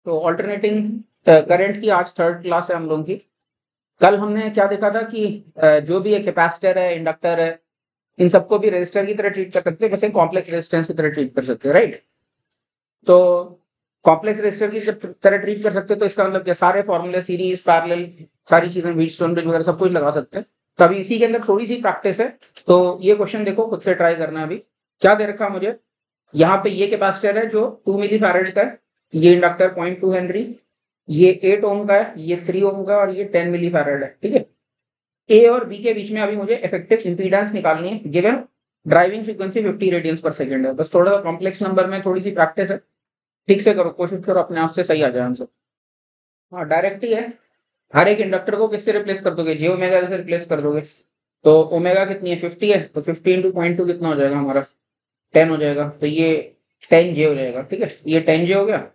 तो alternating current की आज थर्ड क्लास है हम लोगों की। कल हमने क्या देखा था कि जो भी कैपेसिटर है, इंडक्टर है, इन सबको भी रेजिस्टर की तरह ट्रीट कर सकते हैं, वैसे कॉम्प्लेक्स रेजिस्टेंस की तरह ट्रीट कर सकते हैं, राइट। तो कॉम्प्लेक्स रेजिस्टर की जब तरह ट्रीट कर सकते हैं तो इसका मतलब क्या, सारे फॉर्मूले, सीरीज, पैरेलल, सारी चीजें, व्हीटस्टोन ब्रिज वगैरह सब कुछ लगा सकते हैं। तो अभी इसी के अंदर थोड़ी सी प्रैक्टिस है। तो ये क्वेश्चन देखो, खुद से ट्राई करना। अभी क्या दे रखा मुझे, यहाँ पे ये कैपेसिटर है जो 2 मिली फैरेड का है, ये इंडक्टर 0.2 हेनरी, ये 8 ओम का है, ये 3 ओम का, और ये 10 मिली फैरेड है, ठीक है। ए और बी के बीच में अभी मुझे इफेक्टिव इंपीडेंस निकालनी है, गिवन ड्राइविंग फ्रीक्वेंसी 50 रेडियंस पर सेकंड है। बस थोड़ा सा कॉम्प्लेक्स नंबर में थोड़ी सी प्रैक्टिस है, ठीक से करो, कोशिश करो अपने आप से सही आ जाए आंसर। हाँ, डायरेक्ट ही है। हर एक इंडक्टर को किससे रिप्लेस कर दोगे, जे ओमेगा से रिप्लेस कर दोगे। तो ओमेगा कितनी है, 50 है, तो 50 इंटू 0.2 कितना हो जाएगा हमारा, 10 हो जाएगा। तो ये 10 जे हो जाएगा, ठीक है, ये 10 जे हो गया।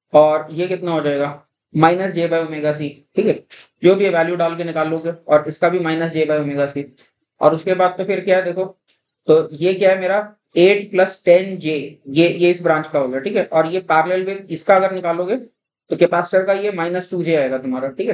और ये कितना हो जाएगा, minus J by omega C, ठीक है। जो भी वैल्यू डाल के निकाल लोगे, और इसका भी minus J by omega C. और उसके बाद तो फिर क्या है देखो, तो ये क्या है मेरा 8 प्लस 10 जे, ये इस ब्रांच का हो गया, ठीक है। और ये पैरेलल विद इसका अगर निकालोगे तो कैपेसिटर का ये माइनस 2 जे आएगा तुम्हारा, ठीक है।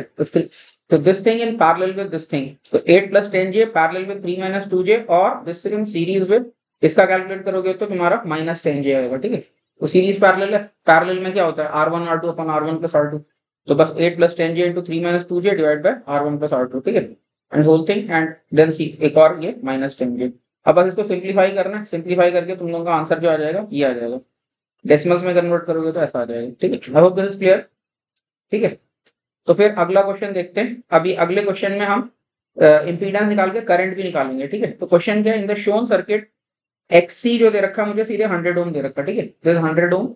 तो this thing in parallel with this thing, तो 8 plus 10 J parallel with 3 minus 2 J, और दिस इन सीरीज विद, इसका कैलकुलेट करोगे तो तुम्हारा माइनस 10 जे आएगा, ठीक है। तो सीरीज पैरेलल है, पैरेलल में क्या होता है, R1 R2 अपन R1 प्लस R2। तो बस 8 plus 10 J into 3 minus 2 J divide by R1 plus R2, ठीक है। And whole thing, and then see एक और ये माइनस 10 जे। अब बस इसको सिंप्लीफाई करना है, सिंप्लीफाई करके तुम लोगों का आंसर जो आ जाएगा ये आ जाएगा। डेसिमल्स में कन्वर्ट करोगे तो ऐसा आ जाएगा, ठीक है। I hope this is clear, ठीक है। तो फिर अगला क्वेश्चन देखते हैं। अभी अगले क्वेश्चन में हम इंपीडेंस निकाल के करंट भी निकालेंगे, ठीक है। तो क्वेश्चन क्या है, इन द शोन सर्किट एक्सी जो दे रखा है मुझे सीधे 100 ओम दे रखा है, ठीक है, दिस 100 ओम।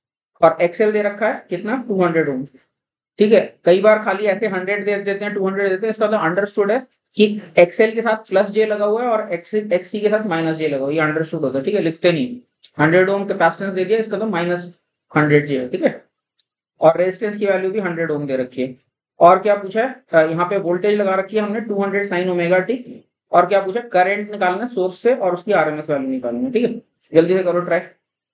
और एक्सएल दे रखा है कितना, 200 ओम, ठीक है। कई बार खाली ऐसे 100 दे देते हैं, 200 देते हैं, इसका मतलब अंडरस्टूड है कि एक्सएल के साथ प्लस जे लगा हुआ है और एक्सी के साथ माइनस जे लगा हुआ है, ये अंडरस्टूड होता है, ठीक है। लिखते नहीं, 100 ओम कैपेसिटेंस दे दिया, इसका तो माइनस 100 जे है, ठीक है। और रेजिस्टेंस की वैल्यू भी 100 ओम दे रखी है। और क्या पूछा है, यहाँ पे वोल्टेज लगा रखी है हमने 200 साइन ओमेगा टी। और क्या पूछा, करंट निकालना सोर्स से और उसकी आरएमएस वैल्यू निकालनी है, ठीक है। जल्दी से करो ट्राई।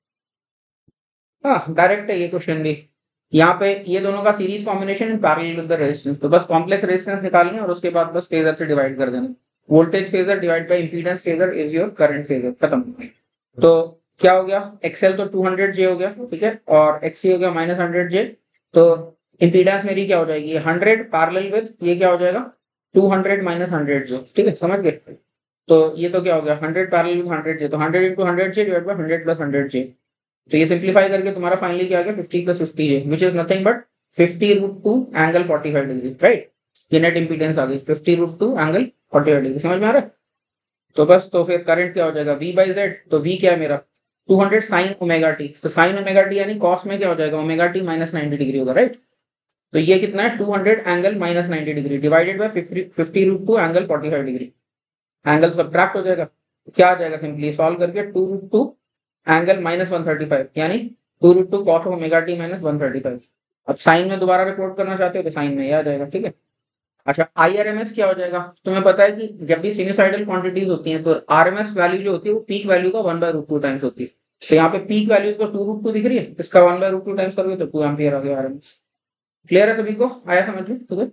हाँ, डायरेक्ट है ये क्वेश्चन भी। यहाँ पे ये दोनों का series combination in parallel with the resistance, तो बस कॉम्प्लेक्स रेजिस्टेंस निकालनी है और उसके बाद बस फेजर से डिवाइड कर देना। Voltage phasor divide by impedance phasor is your current phasor, खत्म। तो क्या हो गया, एक्सएल तो 200 जे हो गया, ठीक है, और एक्सी हो गया माइनस 100 जे। तो इंपीडेंस मेरी क्या हो जाएगी, 100 पैरेलल विद ये क्या हो जाएगा, 200 माइनस 100 जे, ठीक है, समझ गए। तो ये तो क्या हो गया, 100 पैरेलल विद 100 जे, तो 100 into 100 J divide by 100 plus 100 J. तो ये सिंप्लीफाई करके तुम्हारा फाइनली क्या आ गया, 50 plus 50 J, which is nothing but 50√2 angle 45 degree, right. ये नेट इंपीडेंस आ गई 50√2 एंगल 45 डिग्री, समझ में आ रहा है। तो बस, तो फिर करंट क्या हो जाएगा, V बाई जेड। तो V क्या है मेरा, 200 साइन ओमेगा टी। तो साइन ओमेगा टी यानी कॉस में क्या हो जाएगा, ओमेगा टी माइनस 90 डिग्री होगा, राइट। तो ये कितना है, 200 angle minus 90 degree divided by 50√2 angle 45 degree. Angle subtract हो जाएगा, तो क्या आ जाएगा, सिंपली सॉल्व करके 2√2 एंगल माइनस 135 यानी 2√2 कॉस ओमेगा टी माइनस 135। अब साइन में दोबारा रिपोर्ट करना चाहते हो तो साइन में ये आ जाएगा, ठीक है। अच्छा, आईआरएमएस क्या हो जाएगा, तुम्हें पता है कि जब भी सिनुसाइडल क्वांटिटीज होती हैं तो आरएमएस वैल्यू जो होती है वो पीक वैल्यू का 1/√2 टाइम्स होती है। तो यहाँ पे पीक वैल्यू को 2√2 दिख रही है, इसका 1/√2 टाइम्स करोगे तो 2 एम्पियर आ गया आरएमएस। क्लियर है सभी को, आया समझ में तो।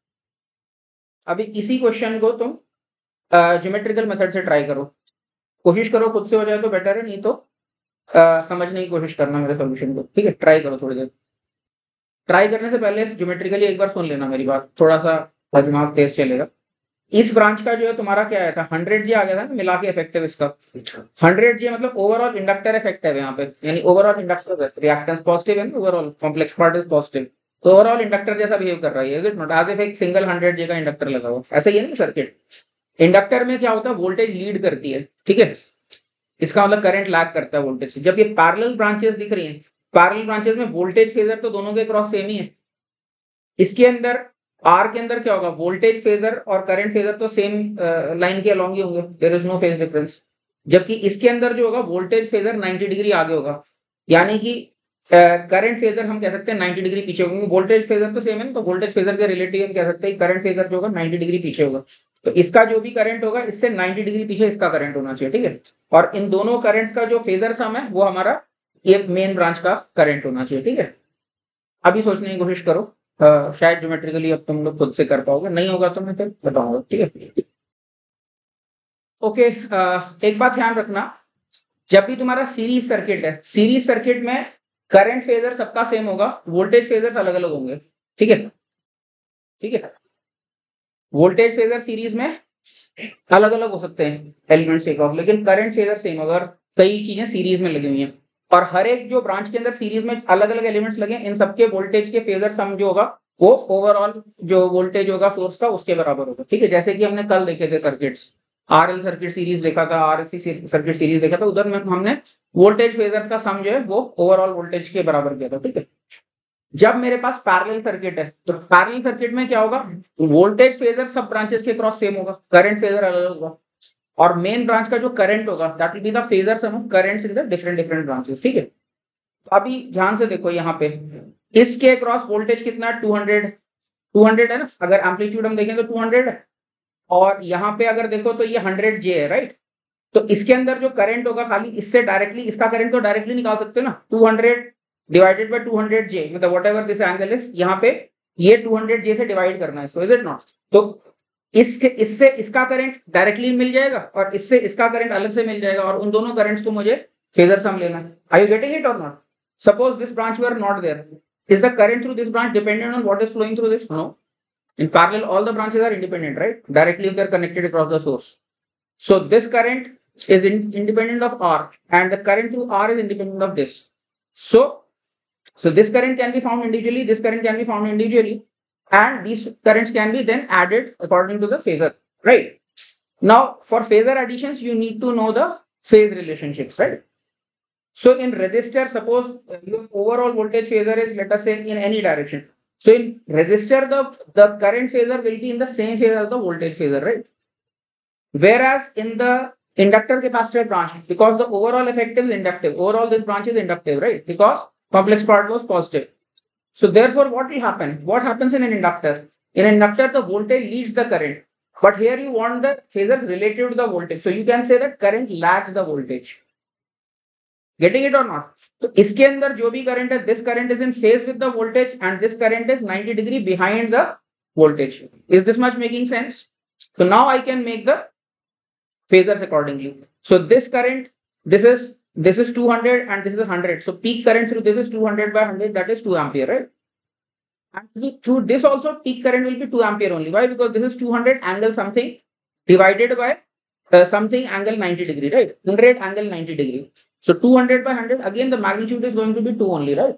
अभी इसी क्वेश्चन को तुम ज्योमेट्रिकल मेथड से ट्राई करो, कोशिश करो खुद से हो जाए तो बेटर है, नहीं तो समझने की कोशिश करना मेरे सोल्यूशन को, ठीक है। ट्राई करो थोड़ी देर। ट्राई करने से पहले ज्योमेट्रिकली एक बार सुन लेना मेरी बात, थोड़ा सा दिमाग तेज चलेगा। इस ब्रांच का जो है तुम्हारा क्या आया था, 100 जे आ गया था ना मिला के इफेक्टिव इसका। 100 जे मतलब ओवरऑल इंडक्टर इफेक्टिव है यहाँ पे, यानी ओवरऑल इंडक्टर रिएक्टेंस पॉजिटिव है ना, overall complex part is positive. तो ओवरऑल इंडक्टर जैसा बिहेव कर रहा है, is it not, as if एक सिंगल 100 जे का इंडक्टर लगा हुआ, ऐसा ही है ना सर्किट। इंडक्टर में क्या होता है, वोल्टेज लीड करती है, ठीक है। इसका मतलब करंट लैग करता है वोल्टेज से। जब ये पैरेलल ब्रांचेस दिख रही हैं, पैरेलल ब्रांचेस में वोल्टेज फेजर तो दोनों के क्रॉस सेम ही है। इसके अंदर आर के अंदर क्या होगा, वोल्टेज फेजर और करंट फेजर तो सेम लाइन के अलॉन्ग ही होंगे, there is no phase difference. जबकि इसके अंदर जो होगा वोल्टेज फेजर 90 डिग्री आगे होगा, यानी कि करंट फेजर हम कह सकते हैं 90 डिग्री पीछे होंगे। वोल्टेज फेजर तो सेम है ना, तो वोल्टेज फेजर के रिलेटिव हम कह सकते हैं करंट फेजर जो होगा 90 डिग्री पीछे होगा। तो इसका जो भी करंट होगा इससे 90 डिग्री पीछे इसका करंट होना चाहिए, ठीक है। और इन दोनों करंट्स का जो फेजर सम है वो हमारा ये मेन ब्रांच का करंट होना चाहिए, ठीक है। अभी सोचने की कोशिश करो, शायद ज्योमेट्रिकली अब तुम लोग खुद से कर पाओगे, नहीं होगा तो मैं फिर बताऊंगा, ठीक है। ओके, एक बात ध्यान रखना, जब भी तुम्हारा सीरीज सर्किट है, सीरीज सर्किट में करंट फेजर सबका सेम होगा, वोल्टेज फेजर अलग अलग होंगे, ठीक है, ठीक है। वोल्टेज फेजर सीरीज में अलग अलग हो सकते हैं एलिमेंट्स टेक ऑफ, लेकिन करंट फेजर सेम अगर कई चीजें सीरीज में लगी हुई हैं, और हर एक जो ब्रांच के अंदर सीरीज में अलग अलग एलिमेंट्स लगे, इन सबके वोल्टेज के फेजर सम जो होगा वो ओवरऑल जो वोल्टेज होगा सोर्स का उसके बराबर होगा, ठीक है। जैसे कि हमने कल देखे थे सर्किट्स, आरएल सर्किट सीरीज देखा था, आरएलसी सर्किट सीरीज देखा था, उधर में हमने वोल्टेज फेजर्स का सम जो है वो ओवरऑल वोल्टेज के बराबर किया था, ठीक है। जब मेरे पास पैरेलल सर्किट है, तो पैरेलल सर्किट में क्या होगा, वोल्टेज फेजर सब ब्रांचेस के क्रॉस सेम होगा, करंट फेजर अलग होगा, और मेन ब्रांच का जो करंट होगा that will be the phasor sum of currents in the different different branches, ठीक है। तो अभी ध्यान से देखो यहाँ पे, इसके क्रॉस वोल्टेज कितना है, 200, 200 है ना, अगर एम्पलीट्यूड हम देखें तो 200 है, और यहाँ पे अगर देखो तो ये 100 जे है, राइट। तो इसके अंदर जो करंट होगा, खाली इससे डायरेक्टली इसका करंट तो डायरेक्टली निकाल सकते हो ना, 200 डिवाइडेड बाय 200 जे, मतलब whatever this angle is, यहाँ पे ये 200 जे से डिवाइड करना है इसको, इज इट नॉट। तो इसके इससे इसका करंट डायरेक्टली मिल जाएगा, और इससे इसका करंट अलग से मिल जाएगा, और उन दोनों करंट्स को मुझे फेजर सम लेना है। Are you getting it or not? Suppose this branch were not there, is the current through this branch dependent on what is flowing through this? No, in parallel all the branches are independent, right, directly if they're connected across the source. So this current is independent of R, and the current through R is independent of this. So this current can be found individually, this current can be found individually, and these currents can be then added according to the phasor, right? Now for phasor additions you need to know the phase relationships, right? So in resistor, suppose your overall voltage phasor is, let us say, in any direction. So in resistor, the current phasor will be in the same phase as the voltage phasor, right? Whereas in the inductor capacitor branch, because the overall effective is inductive, overall this branch is inductive, right? Because complex part was positive. So therefore, what will happen? What happens in an inductor? In an inductor, the voltage leads the current, but here you want the phasors relative to the voltage. So you can say that current lags the voltage. Getting it or not? तो इसके अंदर जो भी current है, this current is in phase with the voltage, and this current is 90 degree behind the voltage. Is this much making sense? So now I can make the phasors accordingly. So this current, this is 200 and this is 100. So peak current through this is 200 by 100, that is 2 ampere, right? And through this also peak current will be 2 ampere only. Why? Because this is 200 angle something divided by something angle 90 degree, right? 100 angle 90 degree. So 200 by 100, again the magnitude is going to be 2 only, right?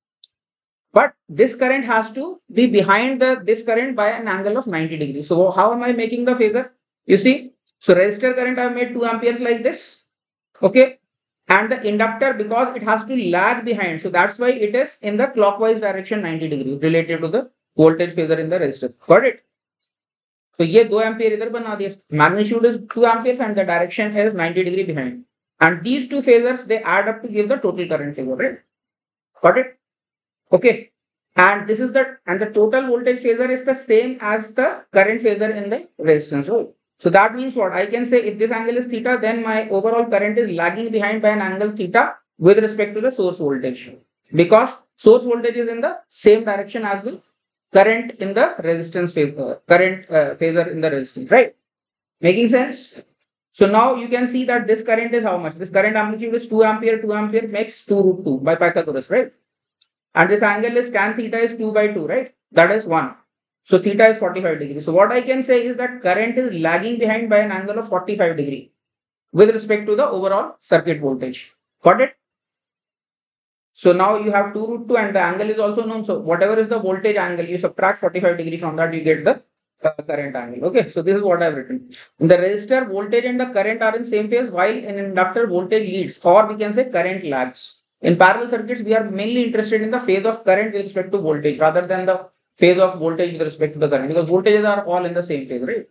But this current has to be behind this current by an angle of 90 degrees. So how am I making the phasor? You see, so resistor current I have made 2 amperes like this, okay? And the inductor, because it has to lag behind, so that's why it is in the clockwise direction 90 degrees related to the voltage phasor in the resistor. Got it? So ये 2 ampere इधर बना दिया, magnitude is 2 amperes and the direction is 90 degree behind. And these two phasors, they add up to give the total current phasor, right? Got it? Okay. And this is the total voltage phasor is the same as the current phasor in the resistance, right? So that means what? I can say if this angle is theta, then my overall current is lagging behind by an angle theta with respect to the source voltage. Because source voltage is in the same direction as the current in the resistance phasor, phasor in the resistance, right? Making sense? So now you can see that this current is how much? This current amplitude is 2 ampere. 2 ampere makes 2 root 2 by Pythagoras, right? And this angle is tan theta is 2 by 2, right? That is 1. So theta is 45 degrees. So what I can say is that current is lagging behind by an angle of 45 degree with respect to the overall circuit voltage. Got it? So now you have 2 root 2 and the angle is also known. So whatever is the voltage angle, you subtract 45 degrees from that, you get the current angle. Okay, so this is what I have written. In the resistor, voltage and the current are in same phase, while in inductor, voltage leads, or we can say current lags. In parallel circuits, we are mainly interested in the phase of current with respect to voltage rather than the phase of voltage with respect to the current, because voltages are all in the same phase, right?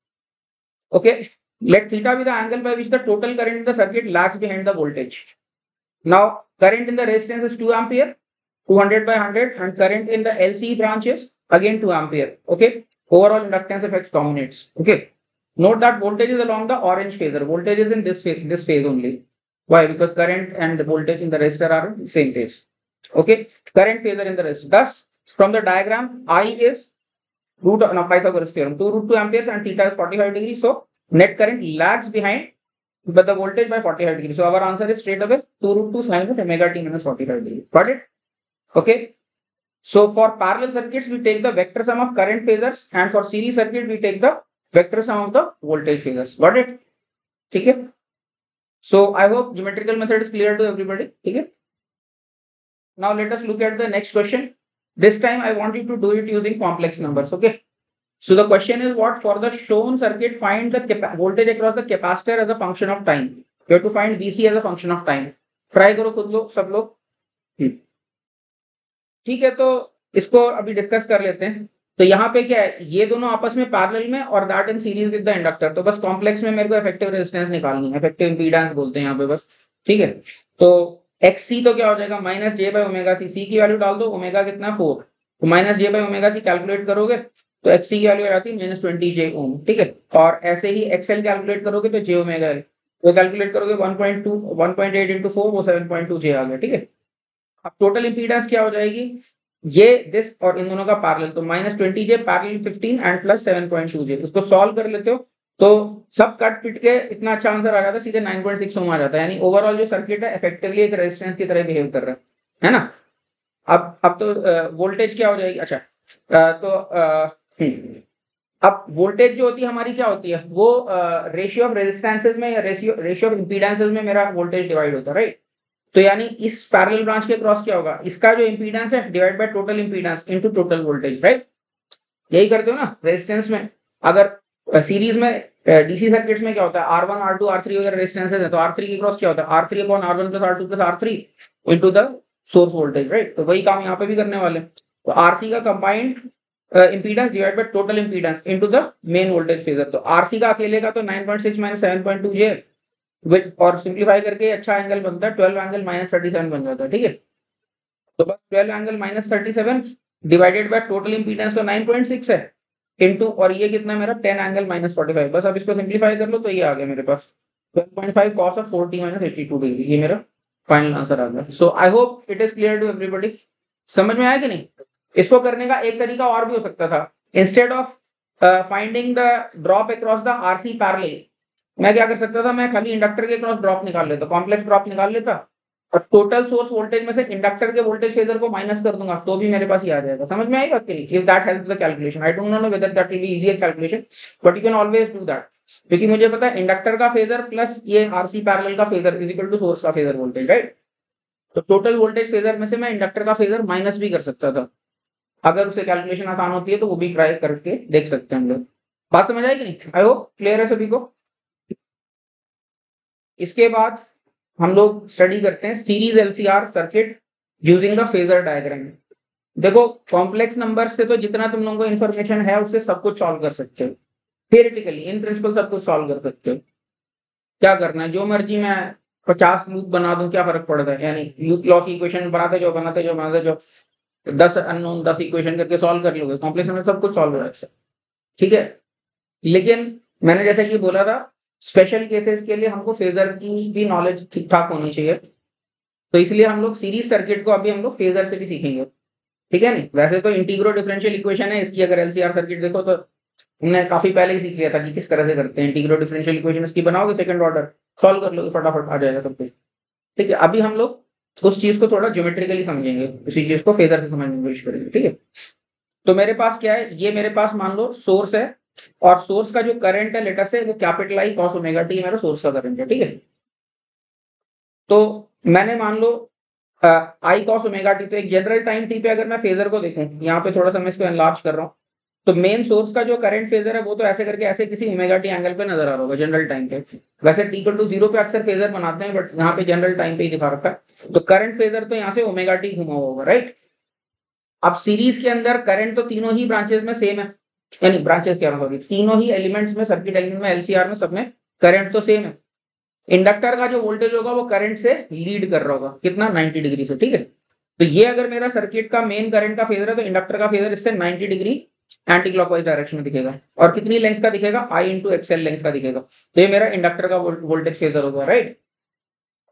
Okay, let theta be the angle by which the total current in the circuit lags behind the voltage. Now, current in the resistance is 2 ampere, 200 by 100, and current in the LC branch is again 2 ampere. Okay, overall inductance effect dominates. Okay, note that voltage is along the orange phasor. Voltage is in this phase only. Why? Because current and the voltage in the resistor are in the same phase. Okay, current phasor in the resistance. Thus, from the diagram, I is root of Pythagoras theorem, 2 root 2 amperes and theta is 45 degrees. So net current lags behind but the voltage by 45 degrees. So our answer is straight away 2 root 2 sin of omega t minus 45 degrees. Got it? Okay. So for parallel circuits, we take the vector sum of current phasors, and for series circuit, we take the vector sum of the voltage phasors. Got it? Okay. So I hope geometrical method is clear to everybody. Okay. Now let us look at the next question. This time I want you to do it using complex numbers. Okay. So the question is, what for the shown circuit, find the voltage across the capacitor as a function of time. You have to find VC as a function of time. Try करो खुद लोग सब लोग. ठीक है, तो इसको अभी डिस्कस कर लेते हैं. तो यहाँ पे क्या है, ये दोनों आपस में पैरेलल में और that in series with the inductor. तो बस कॉम्प्लेक्स में मेरे को इफेक्टिव रेजिस्टेंस निकालनी है, इफेक्टिव इंपीडेंस बोलते हैं यहाँ पे बस. ठीक है, तो XC तो क्या हो जाएगा minus j by omega C. C की वैल्यू डाल दो, ओमेगा कितना 4, तो minus j by omega C calculate करोगे तो XC की वैल्यू आ जाती है माइनस 20 जे ओम. ठीक है, और ऐसे ही XL कैलकुलेट करोगे तो जे ओमेगा एल, वो कैलकुलेट करोगे 1.2 1.8 इंटू 4 वो 7.2 जे आ गया. ठीक है, अब टोटल इंपीडेंस क्या हो जाएगी, ये दिस और इन दोनों का पैरेलल, तो minus 20 j parallel 15 and plus 7.2 j. उसको सॉल्व कर लेते हो तो सब कट पिट के इतना अच्छा आंसर आ जाता है, सीधे 9.6 ओम आ जाता है. यानी ओवरऑल जो सर्किट है इफेक्टिवली एक रेजिस्टेंस की तरह बिहेव कर रहा है ना. अब तो वोल्टेज क्या हो जाएगी, अच्छा अब वोल्टेज जो होती है हमारी क्या होती है, वो रेशियो ऑफ रेजिस्टेंसेज में या रेशियो ऑफ इंपीडेंसेज में मेरा वोल्टेज डिवाइड होता है. राइट, तो यानी इस पैरेलल ब्रांच के क्रॉस क्या होगा, इसका जो इंपीडेंस है divide by total impedance into total voltage. Right, यही करते हो ना रेजिस्टेंस में. अगर सीरीज में डीसी सर्किट्स में क्या होता है, R1 R2 R3 वगैरह रेजिस्टेंसेस है, तो R3 के क्रॉस क्या होता है, R3 upon R1 plus R2 plus R3 into the source voltage. Right, तो वही काम यहाँ पे भी करने वाले. तो RC का combined impedance divide by total impedance into the main voltage phasor. तो RC का अकेले का तो 9.6 माइनस 7.2 जे और सिंप्लीफाई करके अच्छा एंगल बनता है 12 एंगल माइनस 37 बन जाता है. ठीक है, तो बस 12 angle minus 37 divided by total impedance तो 9.6 है इनटू, और ये कितना मेरा 10 एंगल माइनस 45. बस अब इसको सिंप्लीफाई कर लो तो ये आ गया मेरे पास 12.5 cos ऑफ 40 माइनस 82 डिग्री. ये मेरा फाइनल आंसर आ गया. So I hope it is clear to everybody. समझ में आया कि नहीं. इसको करने का एक तरीका और भी हो सकता था. Instead of finding the drop across the RC parallel, मैं क्या कर सकता था, मैं खाली इंडक्टर के क्रॉस ड्रॉप निकाल लेता, कॉम्प्लेक्स ड्रॉप निकाल लेता और टोटल सोर्स वोल्टेज में से इंडक्टर के वोल्टेज फेजर को माइनस कर दूंगा, तो भी मेरे पास ही आ जाएगा. समझ में आई बात करी. If that helps the calculation, I don't know whether that will be easier calculation, but you can always do that. क्योंकि मुझे पता है इंडक्टर का फेजर प्लस ये आरसी पैरेलल का phasor is equal to source का फेजर वोल्टेज. राइट, तो total voltage phasor में से मैं इंडक्टर का फेजर माइनस भी कर सकता था. अगर उसे कैलकुलेशन आसान होती है तो वो भी ट्राई करके देख सकते हैं हम लोग. बात समझ आएगी नहीं. आई होप क्लियर है सभी को. इसके बाद हम लोग स्टडी करते हैं series LCR circuit using the phasor diagram. देखो कॉम्प्लेक्स नंबर से तो जितना तुम लोगों को इन्फॉर्मेशन है उससे सब कुछ सॉल्व कर सकते हो. थियोरेटिकली इन प्रिंसिपल सब कुछ सॉल्व कर सकते हो. क्या करना है, जो मर्जी मैं 50 लूप बना दूं, क्या फर्क पड़ता है. यानी लूप लॉ की इक्वेशन बनाते जो 10 अननोन 10 इक्वेशन करके सॉल्व कर लोगे. कॉम्प्लेक्स नंबर सब कुछ सॉल्व हो जाता है. ठीक है, लेकिन मैंने जैसे कि बोला था स्पेशल केसेस के लिए हमको फेजर की भी नॉलेज ठीक ठाक होनी चाहिए. तो इसलिए हम लोग सीरीज सर्किट को अभी हम लोग फेजर से भी सीखेंगे. ठीक है नहीं, वैसे तो इंटीग्रो डिफरेंशियल इक्वेशन है इसकी, अगर एलसीआर सर्किट देखो तो हमने काफी पहले ही सीख लिया था कि किस तरह से करते हैं. इंटीग्रो डिफरेंशियल इक्वेशन इसकी बनाओगे, सेकंड ऑर्डर सॉल्व कर लोगे, फटाफट आ जाएगा सब कुछ. ठीक है, अभी हम लोग उस चीज को थोड़ा ज्योमेट्रिकली समझेंगे, उसी चीज को फेजर से समझने की कोशिश करेंगे. ठीक है, तो मेरे पास क्या है, ये मेरे पास मान लो सोर्स है और सोर्स का जो करंट है लेटर से वो capital I cos omega t मेरा सोर्स का करंट है. ठीक है, तो मैंने मान लो आई कॉस ओमेगा टी, तो एक जनरल टाइम टी पे अगर मैं फेजर को देखूं, यहाँ पे थोड़ा सा मैं इसको एनलार्ज कर रहा हूँ, तो मेन सोर्स का जो करंट फेजर है वो तो ऐसे करके ऐसे किसी ओमेगा टी एंगल पे नजर आ रहा होगा जनरल टाइम पे. वैसे टी इक्वल टू 0 पे अक्सर फेजर बनाते हैं, बट यहाँ पे जनरल टाइम पे ही दिखा रखा है. तो करंट फेजर तो यहाँ से ओमेगा टी घुमा होगा. राइट, अब सीरीज के अंदर करंट तो तीनों ही ब्रांचेस में सेम है, यानी ब्रांचेस क्या होगी, तीनों ही एलिमेंट्स में, सर्किट एलिमेंट में, एलसीआर में, सब में करंट तो सेम है. इंडक्टर का जो वोल्टेज होगा वो करंट से लीड कर रहा होगा, कितना 90 डिग्री से. ठीक है, तो ये अगर मेरा सर्किट का मेन करंट का फेजर है तो इंडक्टर का फेजर इससे 90 डिग्री एंटी क्लॉकवाइज डायरेक्शन में दिखेगा. और कितनी लेंथ का दिखेगा, आई इंटू एक्सएल लेंथ का दिखेगा. तो ये मेरा इंडक्टर का वोल्टेज फेजर होगा. राइट,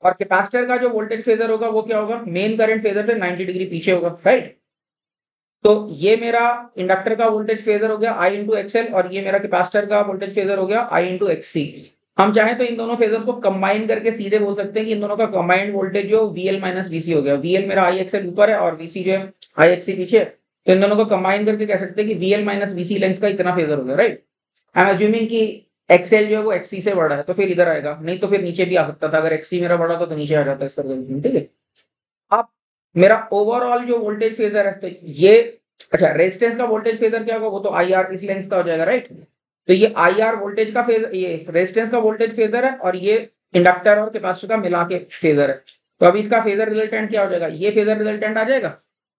और कैपेसिटर का जो वोल्टेज फेजर होगा वो क्या होगा, मेन करंट फेजर से 90 डिग्री पीछे होगा, राइट। तो ये मेरा इंडक्टर का वोल्टेज फेजर हो गया I इंटू एक्सएल, और ये मेरा कैपेसिटर का वोल्टेज फेजर हो गया I इंटू एक्ससी। हम चाहें तो इन दोनों फेजर्स को कंबाइन करके सीधे बोल सकते हैं कि इन दोनों का कंबाइंड वोल्टेज जो VL माइनस VC हो गया। VL मेरा I एक्सएल ऊपर है और VC जो है I एक्ससी पीछे है, तो इन दोनों को कंबाइन करके कह सकते हैं कि VL माइनस VC लेंथ का इतना फेजर हो गया, राइट। आई एम अज्यूमिंग कि एक्सएल जो है वो एक्ससी से बड़ा है, तो फिर इधर आएगा, नहीं तो फिर नीचे भी आ सकता था। अगर एक्ससी मेरा बड़ा था तो नीचे आ जाता है इसका रिजल्ट, ठीक है। अब मेरा ओवरऑल जो वोल्टेज फेजर है, तो ये अच्छा रेजिस्टेंस का वोल्टेज फेजर क्या होगा, वो तो आई आर इस लेंथ का हो जाएगा, राइट। तो ये आई आर वोल्टेज का फेजर, ये रेजिस्टेंस का वोल्टेज फेजर है, और ये इंडक्टर और कैपेसिटर का मिला के फेजर है। तो अभी इसका फेजर रिजल्टेंट क्या हो जाएगा, ये फेजर रिजल्टेंट आ जाएगा।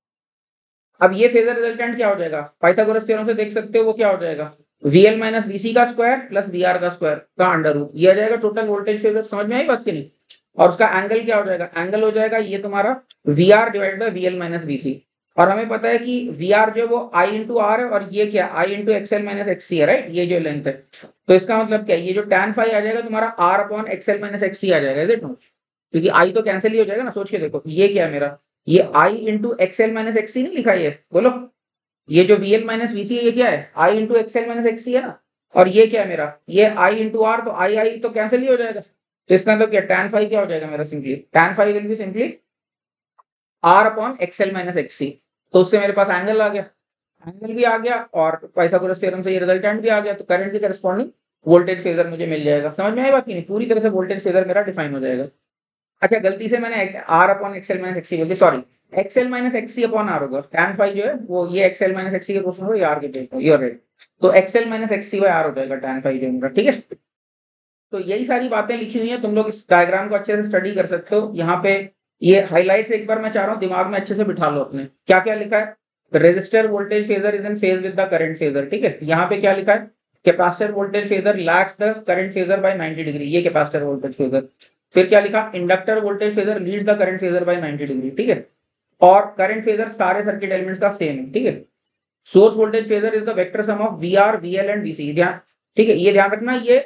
अब ये फेजर रिजल्टेंट क्या हो जाएगा, पाइथागोरस थ्योरम से देख सकते हो, वो क्या हो जाएगा, VL माइनस VC का स्क्वायर प्लस VR का स्क्वायर का अंडर रूट, ये आ जाएगा टोटल वोल्टेज फेजर। समझ में आई बात की नहीं। और उसका एंगल क्या हो जाएगा, एंगल हो जाएगा ये तुम्हारा VR divide by VL minus VC। और हमें पता है कि VR जो है वो I इंटू आर है, और ये क्या I into XL minus XC है, राइट, ये जो लेंथ है। तो इसका मतलब क्या है, ये जो tan फाई आ जाएगा तुम्हारा R upon XL minus XC आ जाएगा, देखो, क्योंकि I तो कैंसिल ही हो जाएगा ना। सोच के देखो, ये क्या है मेरा, ये I into XL minus XC नहीं लिखा है, बोलो। ये जो VL माइनस VC है ये क्या है, I into XL minus XC है ना। और ये क्या है मेरा, ये I इंटू आर, तो I तो कैंसिल ही हो जाएगा। तो इसका मतलब क्या, tan फाई क्या हो जाएगा मेरा, simply tan phi will be simply R upon XL minus XC. तो उससे मेरे पास एंगल आ गया, एंगल भी आ गया, और पाइथागोरस थ्योरम से ये रिजल्टेंट भी आ गया। तो करंट के करस्पॉन्डिंग वोल्टेज फेजर मुझे मिल जाएगा। समझ में आई बात की नहीं, पूरी तरह से वोल्टेज फेजर मेरा डिफाइन हो जाएगा। अच्छा, गलती से मैंने R upon XL minus XC बोल दिया, sorry, XL minus XC upon R होगा। tan फाई जो है वो ये एक्सएल माइनस एक्ससी के क्वेश्चन होगा, ये R के बेस पर, ये राइट। तो XL minus XC by R हो जाएगा tan फाई जो मेरा, ठीक है। तो यही सारी बातें लिखी हुई हैं, तुम लोग इस डायग्राम को अच्छे से स्टडी कर सकते हो। यहाँ पे ये हाइलाइट्स एक बार मैं चाह रहा हूँ दिमाग में अच्छे से बिठा लो अपने, क्या क्या लिखा है। Resistor voltage phasor is in phase with the current phasor, ठीक है। यहाँ पे क्या लिखा है, capacitor voltage phasor lags the current phasor by 90 degree, ये कैपेसिटर वोल्टेज फेजर। फिर क्या लिखा, inductor voltage phasor leads the current phasor by 90 degree, ठीक है। और करंट फेजर सारे सर्किट एलिमेंट्स का सेम है, ठीक है। Source voltage phasor is the vector sum of VR VL and VC, ध्यान, ठीक है, ये ध्यान रखना, ये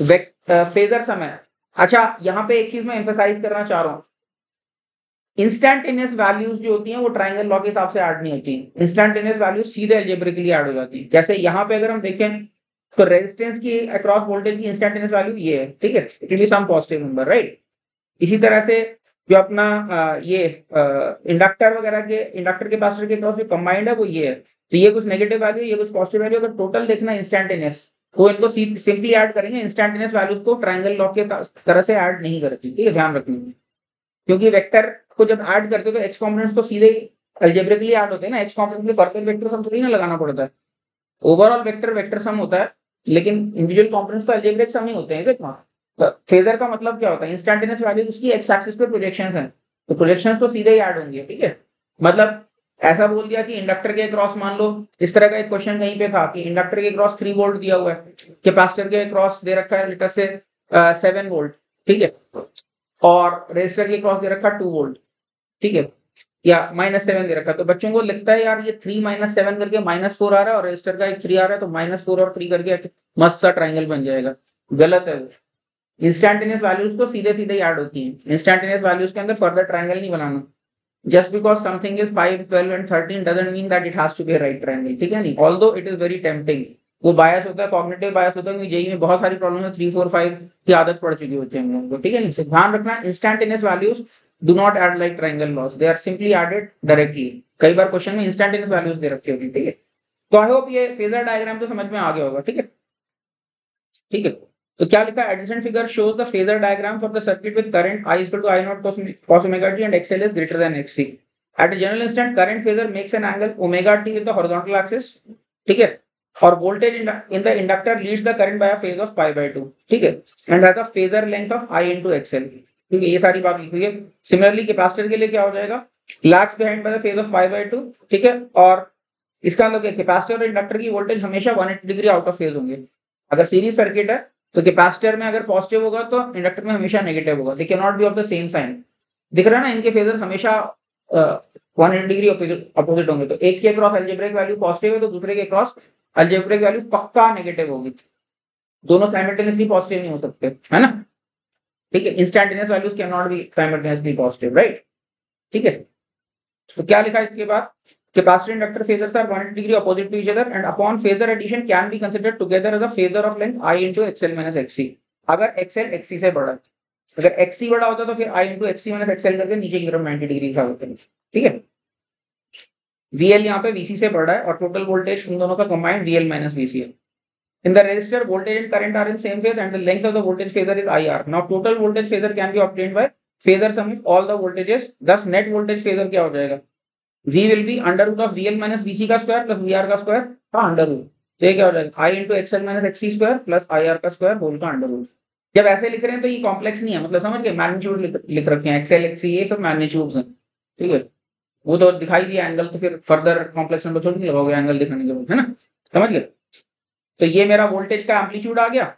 फेजर सम है। अच्छा, यहाँ पे एक चीज मैं एम्फसाइज करना चाह रहा हूँ, इंस्टैंटेनियस वैल्यूज जो होती हैं वो ट्रायंगल लॉ के हिसाब से ऐड नहीं होती। इंस्टैंटेनियस वैल्यूज सीधे अलजेब्रिकली ऐड हो जाती है। जैसे यहाँ पे अगर हम देखें तो रेजिस्टेंस की अक्रॉस वोल्टेज की इंस्टैंटेनियस वैल्यू ये है, ठीक है, it will be some positive number, right. इसी तरह से जो अपना ये इंडक्टर वगैरह के, इंडक्टर के कैपेसिटर के क्रॉस जो कंबाइंड है वो ये है। तो ये कुछ नेगेटिव वैल्यू, ये कुछ पॉजिटिव वैल्यू, अगर टोटल देखना इंस्टैंटेनियस, तो इनको सिंपली ऐड करेंगे। इंस्टैंटेनियस वैल्यूज को ट्रायंगल लॉ के तरह से ऐड नहीं करती, ठीक है, ध्यान रखना। क्योंकि वेक्टर को जब ऐड करते हो तो एक्स कॉम्पोनेंट्स तो सीधे अल्जेब्रिकली ऐड होते हैं ना, एक्स कॉम्पोनेंट में फर्स्ट वेक्टर सम थोड़ी ना लगाना पड़ता है। ओवरऑल वेक्टर वेक्टर सम होता है, लेकिन इंडिविजुअल कॉम्पोनेंट्स तो अलजेब्रिक सम ही होते हैं, देखना। तो फेजर का मतलब क्या होता है, इंस्टैंटेनियस वैल्यू उसकी एक्स एक्सिस पे प्रोजेक्शंस हैं, तो प्रोजेक्शंस तो सीधे ही ऐड होंगे, ठीक है। मतलब ऐसा बोल दिया कि इंडक्टर के क्रॉस, मान लो इस तरह का एक क्वेश्चन कहीं पे था कि इंडक्टर के क्रॉस 3 वोल्ट दिया हुआ है, कैपेसिटर के क्रॉस दे रखा है लेटर से 7 वोल्ट, ठीक है, और रेजिस्टर के क्रॉस दे रखा 2 वोल्ट, ठीक है, या -7 दे रखा। तो बच्चों को लगता है यार ये 3 -7 करके -4 आ रहा है, और रजिस्टर का एक 3 आ रहा है, तो -4 और 3 करके मस्त सा ट्राइंगल बन जाएगा। गलत है। इंस्टैंटेनियस वैल्यूज तो सीधे सीधे ही ऐड होती हैं। इंस्टैंटेनियस वैल्यूज के अंदर फर्दर ट्राइंगल नहीं बनाना। Just because something is 5, 12 and 13 doesn't mean that it has to be right triangle, ठीक है नहीं। Although it is very tempting, वो बायस होता है, कॉग्निटिव बायस होता है, क्योंकि जेई में बहुत सारी प्रॉब्लम है, 3, 4, 5 की आदत पड़ चुकी होती है हम लोगों को, ठीक है नहीं। तो ध्यान रखना, instantaneous values do not add like triangle laws, they are simply added directly। कई बार क्वेश्चन में इंस्टैंटेनियस वैल्यूज दे रखी होगी, ठीक है। तो आई होप ये फेजर डायग्राम तो समझ में आ गया होगा, ठीक है, ठीक है। तो क्या लिखा है, addition figure shows the phasor diagram for the circuit with current I equal to I naught cos omega t and XL is greater than XC। At a general instant current phasor makes an angle omega t with the horizontal axis, ठीक है, और voltage in the inductor leads the current by a phase of π/2, ठीक है, and has a phasor length of I into XL, ठीक है, ये सारी बात लिखी हुई है। सिमिलरली कैपेसिटर के लिए क्या हो जाएगा, lags behind by the phase of π/2, ठीक है, और इसका मतलब कैपेसिटर और इंडक्टर की वोल्टेज हमेशा 180 डिग्री आउट ऑफ फेज होंगे। अगर सीरीज सर्किट है तो कैपेसिटर में अगर पॉजिटिव होगा तो इंडक्टर में हमेशा नेगेटिव होगा, they can not be of the same sign. दिख रहा है ना, इनके फेजर हमेशा 180 डिग्री अपोजिट होंगे। तो एक के क्रॉस अलजेब्रिक वैल्यू पॉजिटिव है तो दूसरे के क्रॉस अलजेब्रिक वैल्यू पक्का नेगेटिव होगी, दोनों साइमल्टेनियसली पॉजिटिव नहीं हो सकते, है ना। ठीक है, instantaneous values can not be simultaneously positive, right. ठीक है, तो क्या लिखा इसके बाद, capacitor inductor phasors are 180 degree opposite to each other and upon phasor addition can be considered together as a phasor of length I into XL minus XC। अगर XL XC से बड़ा है, अगर XC बड़ा होता तो फिर I into XC minus XL करके नीचे की तरफ 90 डिग्री लिखा होता है। ठीक है, VL यहाँ पे VC से बड़ा है और टोटल वोल्टेज इन दोनों का कंबाइंड VL minus VC है। In the resistor, voltage and current are in same phase and the length of the voltage phasor is IR. Now total voltage phasor can be obtained by phasor sum of all the voltages. Thus net voltage phasor क्या हो जाएगा, V will be under root of VL minus VC का square plus VR का square का under root. तो ये क्या हो जाएगा, I into XL minus XC square plus IR का स्क्वायर होल का अंडर रूट। जब ऐसे लिख रहे हैं तो ये कॉम्प्लेक्स नहीं है, मतलब समझ गए, मैग्नीट्यूड लिख रखे हैं, XL XC ये सब मैग्नीट्यूड्स हैं। ठीक है, वो तो दिखाई दिया एंगल, तो फिर फर्दर कॉम्प्लेक्स नंबर थोड़ी नहीं लगाओगे एंगल दिखाने के बाद, है ना, समझ गए। तो ये मेरा वोल्टेज का एम्पलीट्यूड आ गया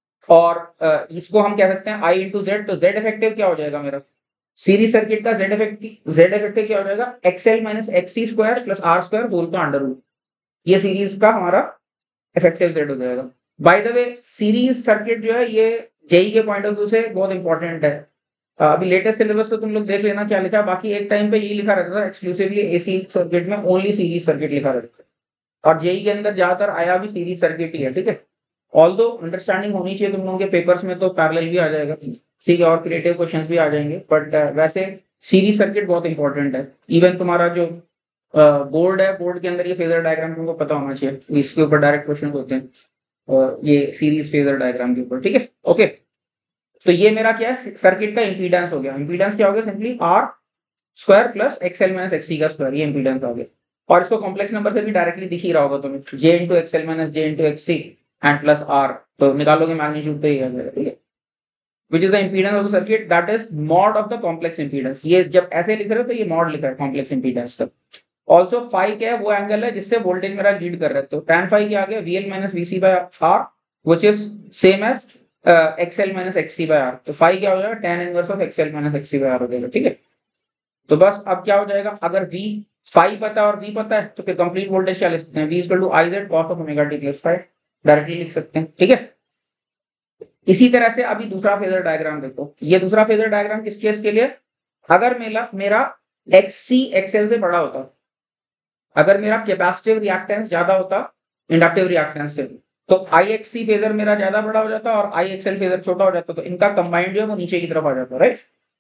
और इसको हम कह सकते हैं I into Z। तो Z इफेक्टिव क्या हो जाएगा मेरा, सीरीज सर्किट का Z इफेक्टिव क्या हो जाएगा, XL minus XC square plus R square whole का अंडर रूट। ये सीरीज का हमारा इफेक्टिव Z हो जाएगा। By the way series circuit जो है ये जेई के पॉइंट ऑफ व्यू से बहुत इंपॉर्टेंट है। अभी लेटेस्ट सिलेबस तो तुम लोग देख लेना क्या लिखा है, बाकी एक टाइम पे ये लिखा रहता था एक्सक्लूसिवली एसी सर्किट में ओनली सीरीज सर्किट लिखा रहता है, और जेई के अंदर ज्यादातर आया भी सीरीज सर्किट ही है। ठीक है, ऑल्दो अंडरस्टैंडिंग होनी चाहिए तुम लोगों के पेपर्स में तो पैरेलल भी आ जाएगा, ठीक है, और क्रिएटिव क्वेश्चंस भी आ जाएंगे, बट वैसे सीरीज सर्किट बहुत इंपॉर्टेंट है। इवन तुम्हारा जो बोर्ड है, बोर्ड के अंदर ये फेजर डायग्राम तुमको पता होना चाहिए, इसके ऊपर डायरेक्ट क्वेश्चन होते हैं और ये सीरीज फेजर डायग्राम के ऊपर। ठीक है, ओके, तो ये मेरा क्या है, सर्किट का इंपीडेंस हो गया। इंपीडेंस क्या हो गया, simply R square plus XL minus XC का स्क्वायर, ये इंपीडेंस आ गया। और इसको कॉम्प्लेक्स नंबर से भी डायरेक्टली दिख ही रहा होगा तुम्हें, J into XL minus J into XC and plus R, तो निकालोगे मैग्नीट्यूड तो ये आ जाएगा। ठीक है, which is the impedance of the circuit that is mod of the complex impedance। ये जब ऐसे लिख रहे हो तो ये mod लिखा है complex impedance का। ऑल्सो फाई क्या है, वो एंगल है जिससे वोल्टेज मेरा लीड कर रहा है, तो tan फाई क्या आ गया, VL minus VC by R which is same as XL minus XC by R। तो फाई क्या हो जाएगा, tan inverse of XL minus XC by R हो जाएगा। ठीक है, तो बस अब क्या हो जाएगा, अगर V फाई पता है और V पता है तो फिर कंप्लीट वोल्टेज क्या लिख सकते हैं, V equal to IZ cos of omega t plus phi, directly लिख सकते हैं। ठीक है, इसी तरह से अभी दूसरा फेजर डायग्राम देखो, ये दूसरा फेजर डायग्राम किस केस के लिए, अगर मेरा XC XL से बड़ा होता, अगर मेरा कैपेसिटिव रिएक्टेंस ज्यादा होता इंडक्टिव रिएक्टेंस से, तो IXC फेजर मेरा ज्यादा बड़ा हो जाता और IXL फेजर छोटा हो जाता, तो इनका कंबाइंड जो है वो नीचे की तरफ आ जाता, राइट।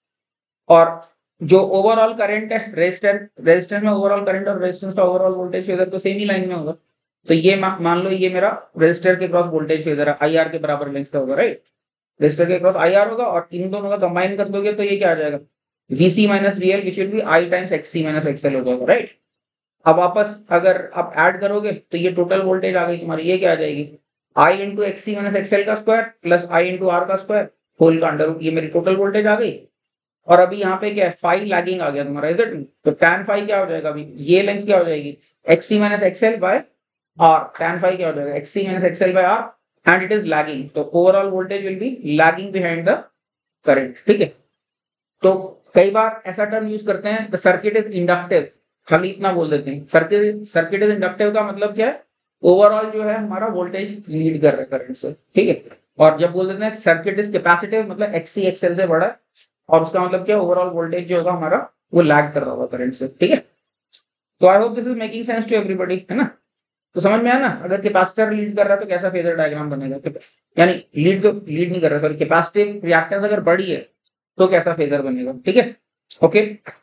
और जो ओवरऑल करंट है रेजिस्टेंस में, ओवरऑल करंट और रेजिस्टेंस का ओवरऑल वोल्टेज फेजर तो सेम ही लाइन में होगा। तो ये मान लो ये मेरा रेजिस्टर के क्रॉस वोल्टेज फेजर है, IR के बराबर लेंथ का होगा, राइट। रेजिस्टर के क्रॉस IR होगा और इन दोनों का कंबाइन कर दोगे तो ये क्या आ जाएगा, VC minus VL which will be I times XC minus XL हो जाएगा, राइट। अब वापस अगर आप ऐड करोगे तो ये टोटल वोल्टेज आ गई तुम्हारी, ये क्या आ जाएगी, I into XC minus XL का square plus I into R का स्क्वायर होल का अंडर रूट, ये मेरी टोटल वोल्टेज आ गई। और अभी यहाँ पे क्या है, फाई लैगिंग आ गया तुम्हारा, इधर तो tan फाई क्या हो जाएगा, अभी ये लेंथ क्या हो जाएगी, XC minus XL by R, tan phi क्या हो जाएगा, XC minus XL by R and it is lagging, तो overall voltage will be lagging behind the current. ठीक है, तो कई बार ऐसा टर्म यूज करते हैं, द सर्किट इज इंडक्टिव, खाली इतना बोल देते हैं, सर्किट इज इंडक्टिव का मतलब क्या है, ओवरऑल जो है हमारा वोल्टेज लीड कर रहा है करंट से। ठीक है, और जब बोल देते हैं सर्किट इज कैपेसिटिव मतलब XC XL से बड़ा है, और उसका मतलब क्या, ओवरऑल वोल्टेज जो होगा हमारा वो लैग कर रहा होगा करंट से। ठीक है, तो I hope this is making sense to everybody, है ना। तो समझ में आया ना, अगर कैपेसिटर लीड कर रहा है तो कैसा फेजर डायग्राम बनेगा, यानी लीड नहीं कर रहा, सॉरी, कैपेसिटिव रिएक्टेंस अगर बड़ी है तो कैसा फेजर बनेगा। ठीक है, ओके,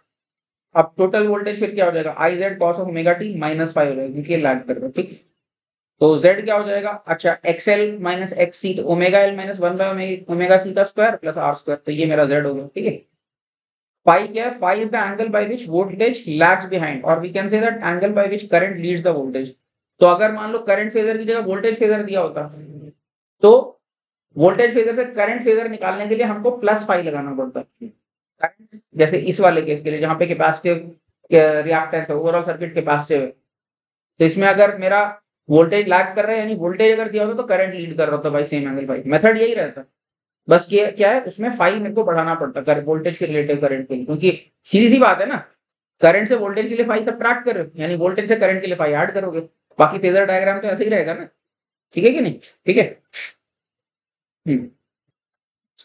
अब टोटल वोल्टेज फिर क्या हो जाएगा, IZ cos of omega t minus phi हो जाएगा क्योंकि ये लैग कर रहा है। ठीक, तो Z क्या हो जाएगा, अच्छा XL माइनस XC, तो omega L minus 1 by omega C का स्क्वायर प्लस R स्क्वायर, तो ये मेरा Z हो गया। ठीक है, फाई क्या है, phi is the angle by which voltage lags behind, और we can say that angle by which current leads the voltage. तो अगर मान लो करंट फेजर की जगह वोल्टेज फेजर दिया होता, तो वोल्टेज फेजर से करंट फेजर निकालने के लिए हमको प्लस फाई लगाना पड़ता है। जैसे इस वाले केस के लिए जहां पे कैपेसिटिव रिएक्टेंस है, ओवरऑल सर्किट कैपेसिटिव है, तो इसमें अगर मेरा वोल्टेज लैग कर रहा है, यानी वोल्टेज अगर दिया होता तो करंट लीड कर रहा होता भाई, सेम एंगल फाई, मेथड यही रहता। बस ये क्या है, उसमें फाई मेरे को बढ़ाना पड़ता है वोल्टेज के रिलेटिव करंट के लिए, क्योंकि सीधी सी बात है ना, करंट से वोल्टेज के लिए फाई सब्ट्रैक्ट कर रहे हो, यानी वोल्टेज से करंट के लिए फाई ऐड करोगे, बाकी फेजर डायग्राम तो ऐसे ही रहेगा ना। ठीक है कि नहीं, ठीक है।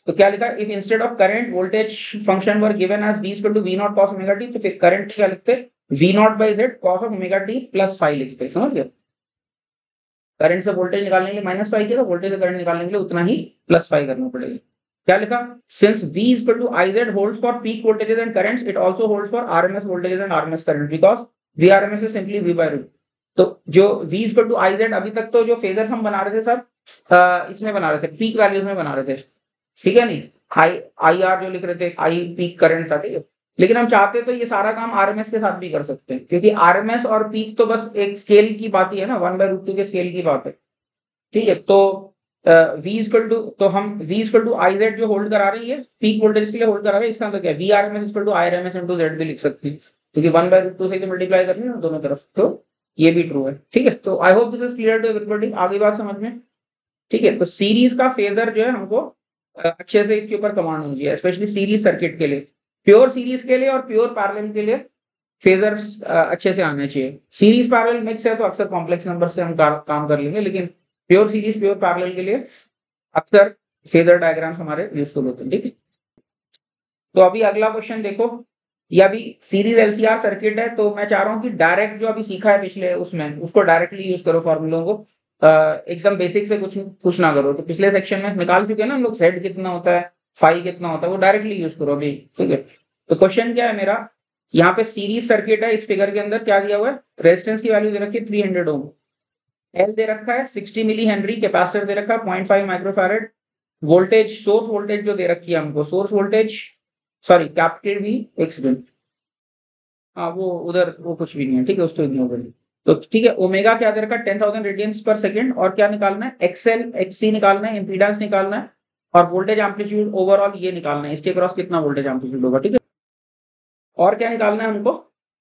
तो क्या लिखा, if instead of current voltage function were given as v equal to v not cos omega t, तो फिर करंट क्या लिखते, v not by z cos omega t plus phi लिखते, समझ गए। करंट से वोल्टेज निकालने के लिए माइनस फाई किया, वोल्टेज से करंट निकालने के लिए उतना ही प्लस फाई करना पड़ेगा। क्या लिखा, since v equal to iz holds for peak voltages and currents, it also holds for rms voltages and rms current, because vrms is simply v by root. तो जो v इक्वल टू iz, अभी तक तो जो phasor हम बना रहे थे सब इसमें बना रहे थे, पीक वैल्यूज में बना रहे थे, ठीक है नहीं, आई आर जो लिख रहे थे, आई पीक करंट था, ठीक है। लेकिन हम चाहते तो ये सारा काम आरएमएस के साथ भी कर सकते हैं, क्योंकि आरएमएस और पीक तो बस एक स्केल की बात ही है ना, 1/√2 के स्केल की बात है, ठीक है। तो v इक्वल टू, तो हम v equal to I Z जो होल्ड करा रही है पीक वोल्टेज के लिए होल्ड करा रहे हैं, इसका मतलब क्या है, V R M S equal to I R M S into Z भी लिख सकते हैं, क्योंकि 1/√2 से मल्टीप्लाई करनी है ना दोनों तरफ, तो ये भी ट्रू है, ठीक है। तो I hope this is clear to everybody, आगे बात समझ में, ठीक है। तो सीरीज का फेजर जो है हमको अच्छे से इसके ऊपर कमांड होनी चाहिए, स्पेशली सीरीज सर्किट के लिए, प्योर सीरीज के लिए और प्योर पैरेलल के लिए फेजर्स अच्छे से आने चाहिए। सीरीज पैरेलल मिक्स है तो अक्सर कॉम्प्लेक्स नंबर से हम काम कर लेंगे, लेकिन प्योर सीरीज प्योर पैरेलल के लिए अक्सर फेजर डायग्राम्स हमारे यूजफुल होते हैं, ठीक है। तो अभी अगला क्वेश्चन देखो, ये अभी सीरीज एलसीआर सर्किट है, तो मैं चाह रहा हूँ कि डायरेक्ट जो अभी सीखा है पिछले उसमें उसको डायरेक्टली यूज करो फॉर्मूलों को, एकदम बेसिक से कुछ ना करो। तो पिछले सेक्शन में निकाल चुके हैं ना हम लोग, जेड कितना होता है, फाई कितना होता है, वो डायरेक्टली यूज करो अभी, ठीक है। तो क्वेश्चन क्या है मेरा, यहाँ पे सीरीज सर्किट है, इस फिगर के अंदर क्या दिया हुआ है, रेजिस्टेंस की वैल्यू दे रखी है 300 ओम, एल दे रखा है 60 मिली हेनरी, कैपेसिटर दे रखा है 0.5 माइक्रोफैरेड, वोल्टेज सोर्स वोल्टेज जो दे रखी है हमको, source voltage sorry capital V X बिन, हाँ वो उधर वो कुछ भी नहीं है, ठीक है, उसको इग्नोर करिए। तो ठीक है, ओमेगा क्या दे रखा है 10,000 रेडियंस पर सेकंड, और क्या निकालना है, एक्सएल एक्ससी निकालना है, इंपीडेंस निकालना है, और वोल्टेज एम्पलीट्यूड ओवरऑल ये निकालना है, इसके क्रॉस कितना वोल्टेज एम्पलीट्यूड होगा, ठीक है। और क्या निकालना है हमको,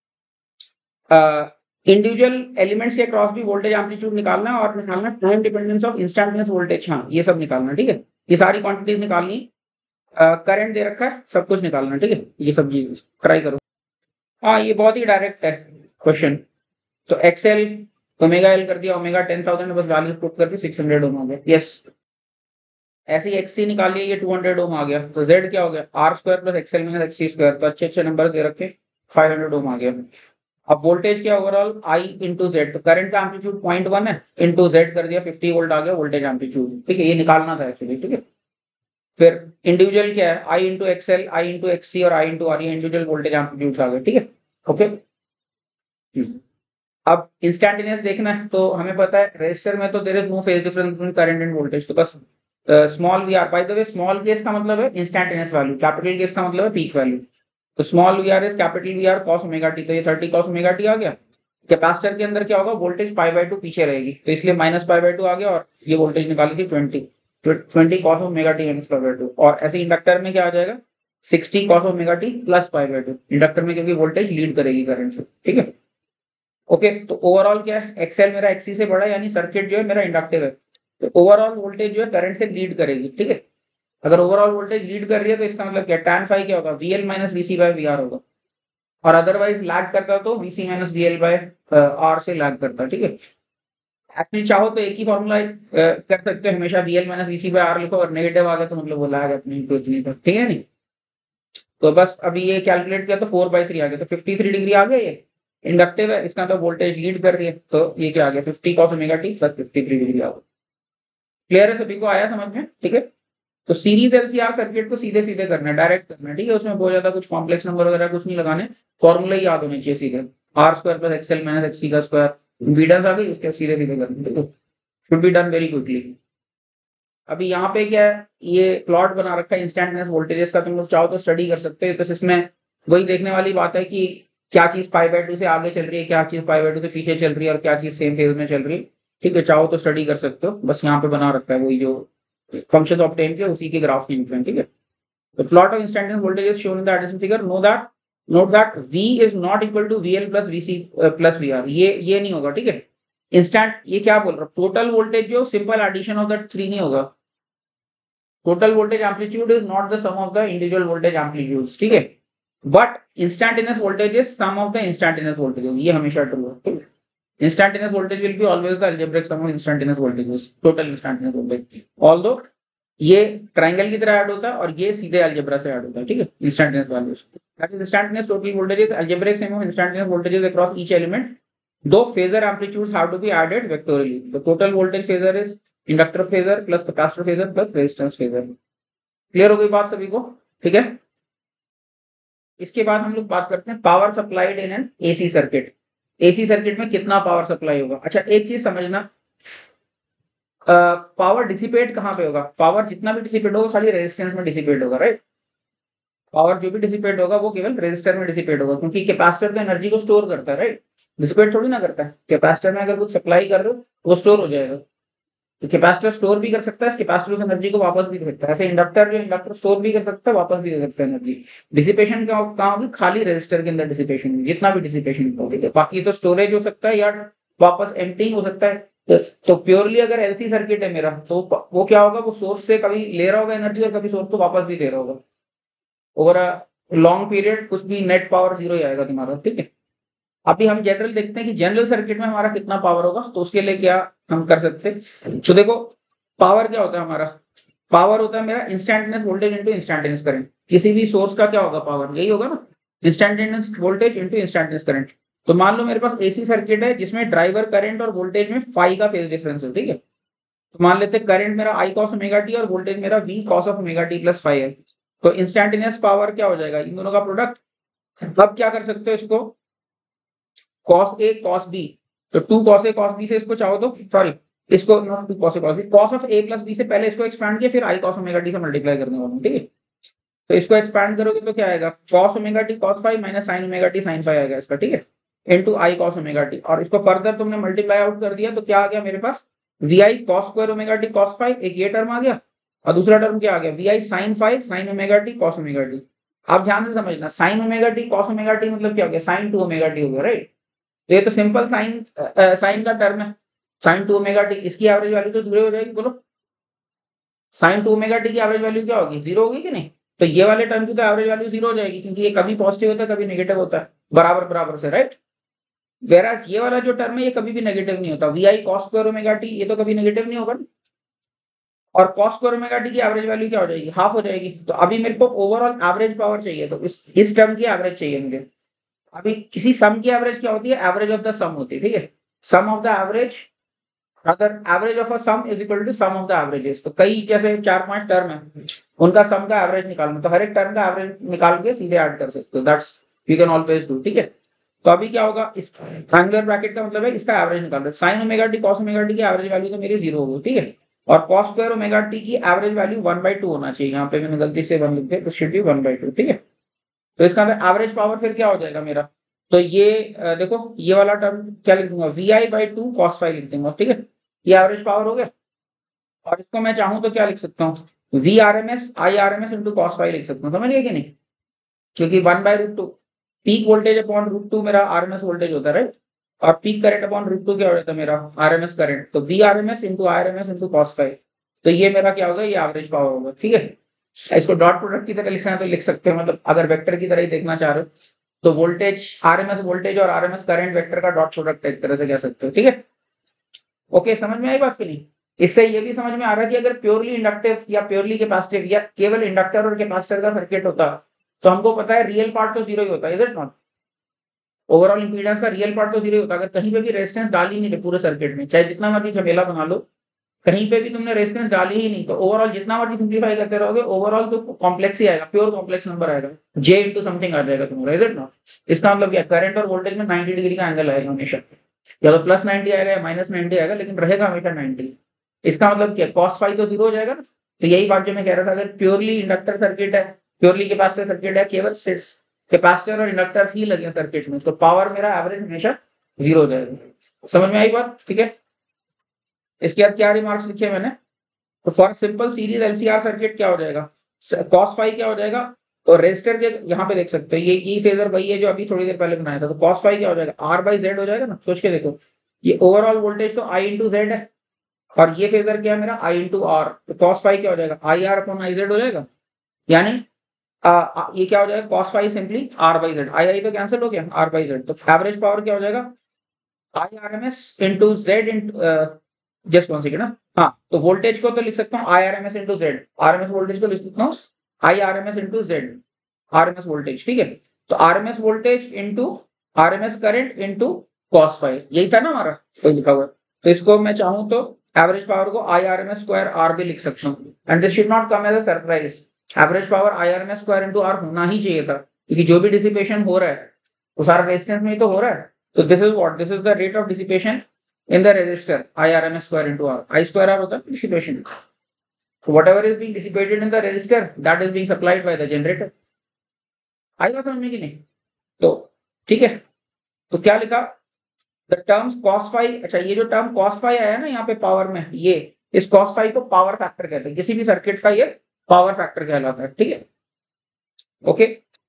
इंडिविजुअल एलिमेंट्स के क्रॉस भी वोल्टेज एम्पलीट्यूड निकालना है, और निकालना है time dependence of instantaneous voltage, हाँ ये सब निकालना है, ठीक है। ये सारी क्वांटिटीज निकालनी, करंट दे रखा है, सब कुछ निकालना है, ठीक है। ये सब चीज ट्राई करो, हाँ ये बहुत ही डायरेक्ट है क्वेश्चन। तो एक्सएल ओमेगा एल कर दिया, ओमेगा 10,000 बस वैल्यूज पुट करके 600 ओम आ गया, यस। ऐसे ही एक्ससी निकाल लिया, ये 200 ओम आ गया, तो जेड क्या हो गया, R square plus XL minus XC square, तो अच्छे अच्छे नंबर दे रखे, 500 ओम आ गया। अब वोल्टेज क्या ओवरऑल आई इंटू जेड, तो करंट का एम्पलीट्यूड 0.1 है, इंटू जेड कर दिया 50 वोल्ट आ गया वोल्टेज एम्पलीट्यूड, ठीक है, ये निकालना था एक्चुअली, ठीक है। फिर इंडिविजुअल क्या है, I into XL, I into XC और आई इंटू आर, ये इंडिविजुअल वोल्टेज एम्पलीट्यूड आ गए, ठीक है, ओके। अब इंस्टेंटेनियस देखना है, तो हमें पता है रेजिस्टर में तो there is no phase difference between current and voltage, तो बस small V R, by the way small case का मतलब है इंस्टेंटेनियस वैल्यू, कैपिटल केस का मतलब है पीक वैल्यू। तो small V R is capital V R cos omega T, तो ये 30 cos ओमेगा टी आ गया। कैपेसिटर के अंदर क्या होगा, वोल्टेज π/2 पीछे रहेगी, तो इसलिए माइनस π/2 आ गया, और ये वोल्टेज निकाली थी 20 cos ओमेगा टी माइनस π/2, और ऐसे इंडक्टर में क्या आ जाएगा 60 cos omega T plus π/2, inductor में क्योंकि वोल्टेज लीड करेगी करंट से, ठीक है, ओके। तो ओवरऑल क्या है, एक्सएल मेरा एक्सी से बड़ा है, यानी सर्किट जो है मेरा इंडक्टिव है, तो ओवरऑल वोल्टेज जो है करंट से लीड करेगी, ठीक है। अगर ओवरऑल वोल्टेज लीड कर रही है तो इसका मतलब क्या, tan फाई क्या होगा, VL minus VC by VR होगा, और अदरवाइज लैग करता तो VC minus VL by R से लैग करता, ठीक है। एक्चुअली चाहो तो एक ही फॉर्मूला कर सकते हो, हमेशा VL minus VC by R लिखो, और नेगेटिव आ गया तो मतलब वो लैग अपनी तो इतनी तक, ठीक है नहीं। तो बस अभी ये कैलकुलेट किया तो 4/3 आ गया, तो 53 डिग्री आ गया, ये इंडक्टिव है, इसका तो वोल्टेज लीड कर रही है, तो ये क्या आ गया 50 cos omega T plus 53 degree आ गया। क्लियर है, सभी को आया समझ में, ठीक है। तो सीरीज एलसीआर सर्किट को सीधे सीधे करना है, डायरेक्ट करना है, ठीक है, उसमें बहुत ज्यादा कुछ कॉम्प्लेक्स नंबर वगैरह कुछ नहीं लगाने, फॉर्मूला ही याद होने चाहिए सीधे, R square plus XL minus XC का स्क्वायर, इंपीडेंस आ गई, उसके सीधे सीधे करना, ठीक है, should be done very quickly. अभी यहाँ पे क्या है, ये प्लॉट बना रखा है इंस्टेंटेनियस वोल्टेजेस का, तुम लोग चाहो तो स्टडी कर सकते हो, तो इसमें वही देखने वाली बात है कि क्या चीज π/2 से आगे चल रही है, क्या चीज π/2 से पीछे चल रही है, और क्या चीज सेम फेज में चल रही है, ठीक है, चाहो तो स्टडी कर सकते हो, बस यहाँ पे बना रखा है वही जो फंक्शन ऑब्टेन किया उसी के ग्राफ की इन्फ्लुएंस, ठीक है। The plot of instantaneous voltage is shown in the adjacent figure. Note that V is not equal to VL plus VC plus VR. ये नहीं होगा, ठीक है। इंस्टेंट ये क्या बोल रहा हूँ, टोटल वोल्टेज जो सिंपल एडिशन ऑफ दैट 3 नहीं होगा, total voltage amplitude is not the sum of the individual voltage amplitudes, ठीक है, but instantaneous voltage is sum of the instantaneous voltage, ये हमेशा ट्रू है, ठीक है। Instantaneous voltage will be always the algebraic sum of instantaneous voltages, total instantaneous voltage, although ये triangle की तरह ऐड होता है और ये सीधे अलजेब्रा से ऐड होता है, ठीक है, instantaneous values. That is instantaneous total voltages, algebraic sum of instantaneous voltages across each element, दो phasor amplitudes have to be added vectorially. The total voltage phasor is inductor phasor plus capacitor phasor plus resistance phasor. Clear हो गई बात सभी को? ठीक है। इसके बाद हम लोग बात करते हैं power supplied in an AC circuit. AC circuit में कितना पावर सप्लाई होगा? अच्छा, एक चीज समझना, पावर डिसिपेट कहाँ पे होगा? पावर जितना भी डिसिपेट होगा खाली रेजिस्टेंस में डिसिपेट होगा, राइट? पावर जो भी डिसिपेट होगा वो केवल रेजिस्टर में डिसिपेट होगा, क्योंकि कैपेसिटर तो एनर्जी को स्टोर करता है, राइट? डिसिपेट थोड़ी ना करता है। कैपेसिटर में अगर कुछ सप्लाई कर रहे हो वो स्टोर हो जाएगा। तो कैपेसिटर स्टोर भी कर सकता है, कैपेसिटर उस एनर्जी को वापस भी दे सकता है। ऐसे इंडक्टर जो इंडक्टर स्टोर भी कर सकता है, वापस भी दे सकता है एनर्जी। डिसिपेशन कहाँ होगी? खाली रेजिस्टर के अंदर डिसिपेशन, जितना भी डिसिपेशन होगी। बाकी तो स्टोरेज हो सकता है या वापस एम्प्टिंग हो सकता है। तो प्योरली अगर एलसी सर्किट है मेरा, तो वो क्या होगा? वो सोर्स से कभी ले रहा होगा एनर्जी और कभी सोर्स को वापस भी दे रहा होगा। ओवर अ लॉन्ग पीरियड कुछ भी नेट पावर जीरो ही आएगा तुम्हारा, ठीक है। अभी हम जनरल देखते हैं कि जनरल सर्किट में हमारा कितना पावर होगा। तो उसके लिए क्या हम कर सकते हैं? तो देखो, पावर क्या होता है हमारा? पावर होता है मेरा instantaneous voltage into instantaneous current. किसी भी सोर्स का क्या होगा? पावर यही होगा ना, instantaneous voltage into instantaneous current. तो मान लो मेरे पास एसी सर्किट है जिसमें ड्राइवर करंट और वोल्टेज में फाई का फेज डिफरेंस है, ठीक है। तो मान लेते हैं करंट मेरा आई कॉस ओमेगा टी और वोल्टेज मेरा V cos of omega T plus phi है। तो इंस्टेंटेनियस पावर क्या हो जाएगा? इन दोनों का प्रोडक्ट। अब क्या कर सकते हो इसको? कॉस ए कॉस बी, तो two cos A cos B से इसको चाहो तो, सॉरी, इसको not two cos A cos B, cos of A plus B से पहले इसको एक्सपैंड किया, फिर आई कॉस ओमेगा टी से मल्टीप्लाई करने वाला हूं, ठीक है। तो इसको एक्सपैंड करोगे तो क्या आएगा? Cos omega T cos phi minus sine omega T sine phi आएगा इसका, ठीक है, into I cos omega T. और इसको फर्दर तुमने मल्टीप्लाई आउट कर दिया तो क्या आ गया मेरे पास? V I cos square omega T cos phi, एक ये टर्म आ गया, और दूसरा टर्म क्या आ गया? V I sine phi sine omega T cos omega T. आप ध्यान से समझना, sine omega T cos omega T मतलब क्या हो गया? साइन टू ओमेगा टी हो गया, राइट? तो ये तो सिंपल साइन साइन का टर्म है, साइन टू ओमेगा टी। इसकी एवरेज वैल्यू तो जीरो हो जाएगी, बोलो। साइन टू ओमेगा टी की एवरेज वैल्यू क्या होगी? जीरो होगी कि नहीं? तो ये वाले टर्म की तो एवरेज वैल्यू जीरो हो जाएगी, क्योंकि ये कभी पॉजिटिव होता है कभी नेगेटिव होता है, बराबर बराबर से, राइट? वेराज ये वाला जो टर्म है ये कभी भी नेगेटिव नहीं होता। V I cos square omega T, ये तो कभी नेगेटिव नहीं होगा। और कॉस स्क्वायर ओमेगा टी की एवरेज वैल्यू क्या हो जाएगी? हाफ हो जाएगी। तो अभी मेरे को ओवरऑल एवरेज पावर चाहिए, तो इस टर्म की एवरेज चाहिए मुझे। अभी किसी सम की एवरेज क्या होती है? एवरेज ऑफ द सम होती है, ठीक है। सम ऑफ द एवरेज, अगर average of a sum is equal to sum of the averages. तो कई जैसे चार पांच टर्म है, उनका सम का एवरेज निकालना, तो हर एक टर्म का एवरेज निकाल के सीधे ऐड कर सकते हो। That's you can always do, ठीक है। तो अभी क्या होगा? इस ट्रायंगुलर ब्रैकेट का मतलब है इसका एवरेज निकाल रहे। Sine omega T cos omega T की एवरेज वैल्यू तो मेरी जीरो होगी, ठीक है। और कॉस स्क्वायर ओमेगा टी की एवरेज वैल्यू 1/2 होना चाहिए। यहाँ पे मैंने गलती से 1 लिख दिया, तो शुड बी 1/2, ठीक है। तो इसका एवरेज पावर फिर क्या हो जाएगा मेरा? तो ये देखो, ये वाला टर्म क्या लिख दूंगा? V I by two cos phi लिख दूंगा, ठीक है। ये एवरेज पावर हो गया। और इसको मैं चाहूं तो क्या लिख सकता हूँ? V R M S I R M S into cos phi लिख सकता हूँ, समझ गए कि नहीं? क्योंकि 1/√2 पीक वोल्टेज अपॉन √2 मेरा आरएमएस वोल्टेज होता है, राइट? और पीक करंट अपॉन √2 क्या हो जाता है मेरा? RMS current. तो V R M S into I R M S into cos phi. तो ये मेरा क्या होगा? ये एवरेज पावर होगा, ठीक है। इसको डॉट प्रोडक्ट की तरह लिखना है तो लिख सकते हैं, मतलब अगर वेक्टर की तरह ही देखना चाह रहे हो तो वोल्टेज आरएमएस वोल्टेज और आरएमएस करंट वेक्टर का डॉट प्रोडक्ट एक तरह से कह सकते हो, ठीक है। ओके, समझ में आई बात की नहीं? इससे ये भी समझ में आ रहा है कि अगर प्योरली इंडक्टिव या प्योरली कैपेसिटिव या केवल इंडक्टर और कैपेसिटर का सर्किट होता तो हमको पता है रियल पार्ट तो जीरो ही होता है, is it not? Overall impedance का रियल पार्ट तो जीरो होता है। अगर कहीं पे भी रेजिस्टेंस डाल ही नहीं थे पूरे सर्किट में, चाहे जितना मर्जी झमेला बना लो, कहीं पे भी तुमने रेजिस्टेंस डाली ही नहीं, तो ओवरऑल जितना मर्जी सिंप्लीफाई करते रहोगे, ओवरऑल तो कॉम्प्लेक्स ही आएगा, प्योर कॉम्प्लेक्स नंबर आएगा, जे इंटू समथिंग आ जाएगा तुम्हारा, इज इट नॉट? इसका मतलब क्या? करंट और वोल्टेज में 90 डिग्री का एंगल आएगा हमेशा, या तो प्लस 90 आएगा या माइनस 90 आएगा, लेकिन रहेगा हमेशा 90। इसका मतलब क्या? कॉस फाइव तो जीरो हो जाएगा ना। तो यही बात जो मैं कह रहा था, अगर प्योरली इंडक्टर सर्किट है, प्योरली कैपेसिटर सर्किट है, केवल कैपेसिटर और इंडक्टर्स ही लगे सर्किट में, तो पावर मेरा एवरेज हमेशा जीरो हो जाएगा। समझ में आई बात? ठीक है। इसके बाद क्या रिमार्क्स लिखे मैंने? तो for simple series LCR circuit क्या हो जाएगा? कॉस फाइव क्या हो जाएगा? तो रेजिस्टर के यहाँ पे देख सकते हो, ये ई फेजर वही है जो अभी थोड़ी देर पहले बनाया था। तो कॉस फाइव क्या हो जाएगा? आर बाई जेड हो जाएगा ना, सोच के देखो। ये ओवरऑल वोल्टेज तो आई इंटू जेड है, और ये फेजर क्या है मेरा? I into R. तो कॉस फाइव क्या हो जाएगा? I R upon I Z हो जाएगा। यानी ये क्या हो जाएगा? Cos phi simply R by Z, I I तो कैंसिल हो गया, आर बाई जेड। तो एवरेज पावर क्या हो जाएगा? I R M S into Z into, just one second ना, हाँ, तो वोल्टेज को तो लिख सकता हूँ I R M S into Z, RMS voltage को लिख सकता हूँ I R M S into Z, RMS voltage, ठीक है। तो RMS voltage into RMS current into cos phi, यही था ना हमारा तो लिखा हुआ। तो इसको मैं चाहूँ तो एवरेज पावर को I R M S square R भी लिख सकता हूँ, and this should not come as a surprise. Average power I R M S square into R होना ही चाहिए था, क्योंकि जो भी डिसिपेशन हो रहा है वो सारा रेजिस्टेंस में ही तो हो रहा है। तो this is what, this is the rate of dissipation in the resistor I RMS square into R. I square R होता है dissipation. So whatever is being dissipated in the resistor, that is being supplied by the generator. आई बात समझ में कि नहीं? तो ठीक है, तो क्या लिखा, द टर्म्स cos phi, अच्छा ये जो टर्म cos phi आया ना यहाँ पे पावर में, ये इस cos phi को पावर फैक्टर कहते हैं, किसी भी सर्किट का ये पावर फैक्टर कहलाता है, ठीक है। Okay,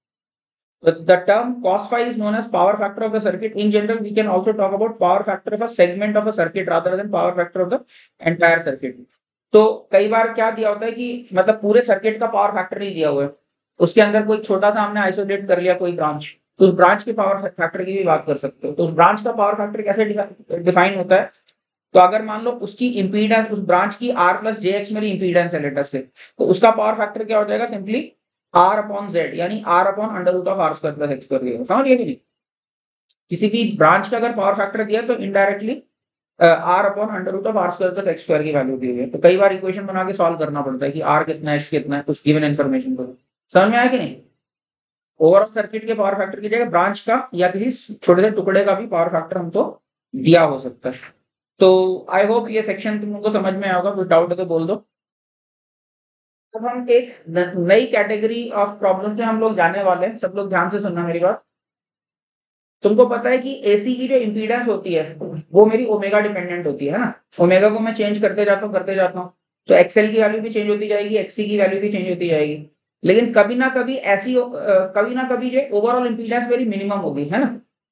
the term cos phi is known as power factor of the circuit. In general, we can also talk about power factor of a segment of a circuit rather than power factor of the entire circuit. तो कई बार क्या दिया होता है कि मतलब पूरे सर्किट का पावर फैक्टर नहीं दिया हुआ है, उसके अंदर कोई छोटा सा हमने आइसोलेट कर लिया कोई ब्रांच, तो उस ब्रांच के पावर फैक्टर की भी बात कर सकते हो। तो उस ब्रांच का पावर फैक्टर कैसे डिफाइन होता है, तो अगर मान लो उसकी इंपीडेंस, उस ब्रांच की R प्लस JX मेरी इंपीडेंस है लेटर से, तो उसका पावर फैक्टर क्या हो जाएगा, सिंपली R अपॉन Z, यानी R upon under root of R square plus X square, समझ गए कि नहीं। किसी भी ब्रांच का अगर पावर फैक्टर दिया तो indirectly R upon under root of R square plus X square की वैल्यू दी हुई है। तो कई बार इक्वेशन बना के सॉल्व करना पड़ता है कि R कितना है, X कितना है, कुछ गिवन इन्फॉर्मेशन को। समझ में आया कि नहीं। ओवरऑल सर्किट के पावर फैक्टर की जगह ब्रांच का या किसी छोटे से टुकड़े का भी पावर फैक्टर हमको दिया हो सकता है। तो आई होप ये सेक्शन तुमको समझ में आएगा, कुछ डाउट है तो बोल दो। अब हम एक नई कैटेगरी ऑफ प्रॉब्लम से हम लोग जाने वाले हैं, सब लोग ध्यान से सुनना मेरी बात। तुमको पता है कि एसी की जो इंपीडेंस होती है वो मेरी ओमेगा डिपेंडेंट होती है ना, ओमेगा को मैं चेंज करते जाता हूँ, तो एक्सएल की वैल्यू भी चेंज होती जाएगी, एक्सी की वैल्यू भी चेंज होती जाएगी। लेकिन कभी ना कभी ऐसी कभी ना कभी जो ओवरऑल इंपीडेंस मेरी मिनिमम होगी, है ना,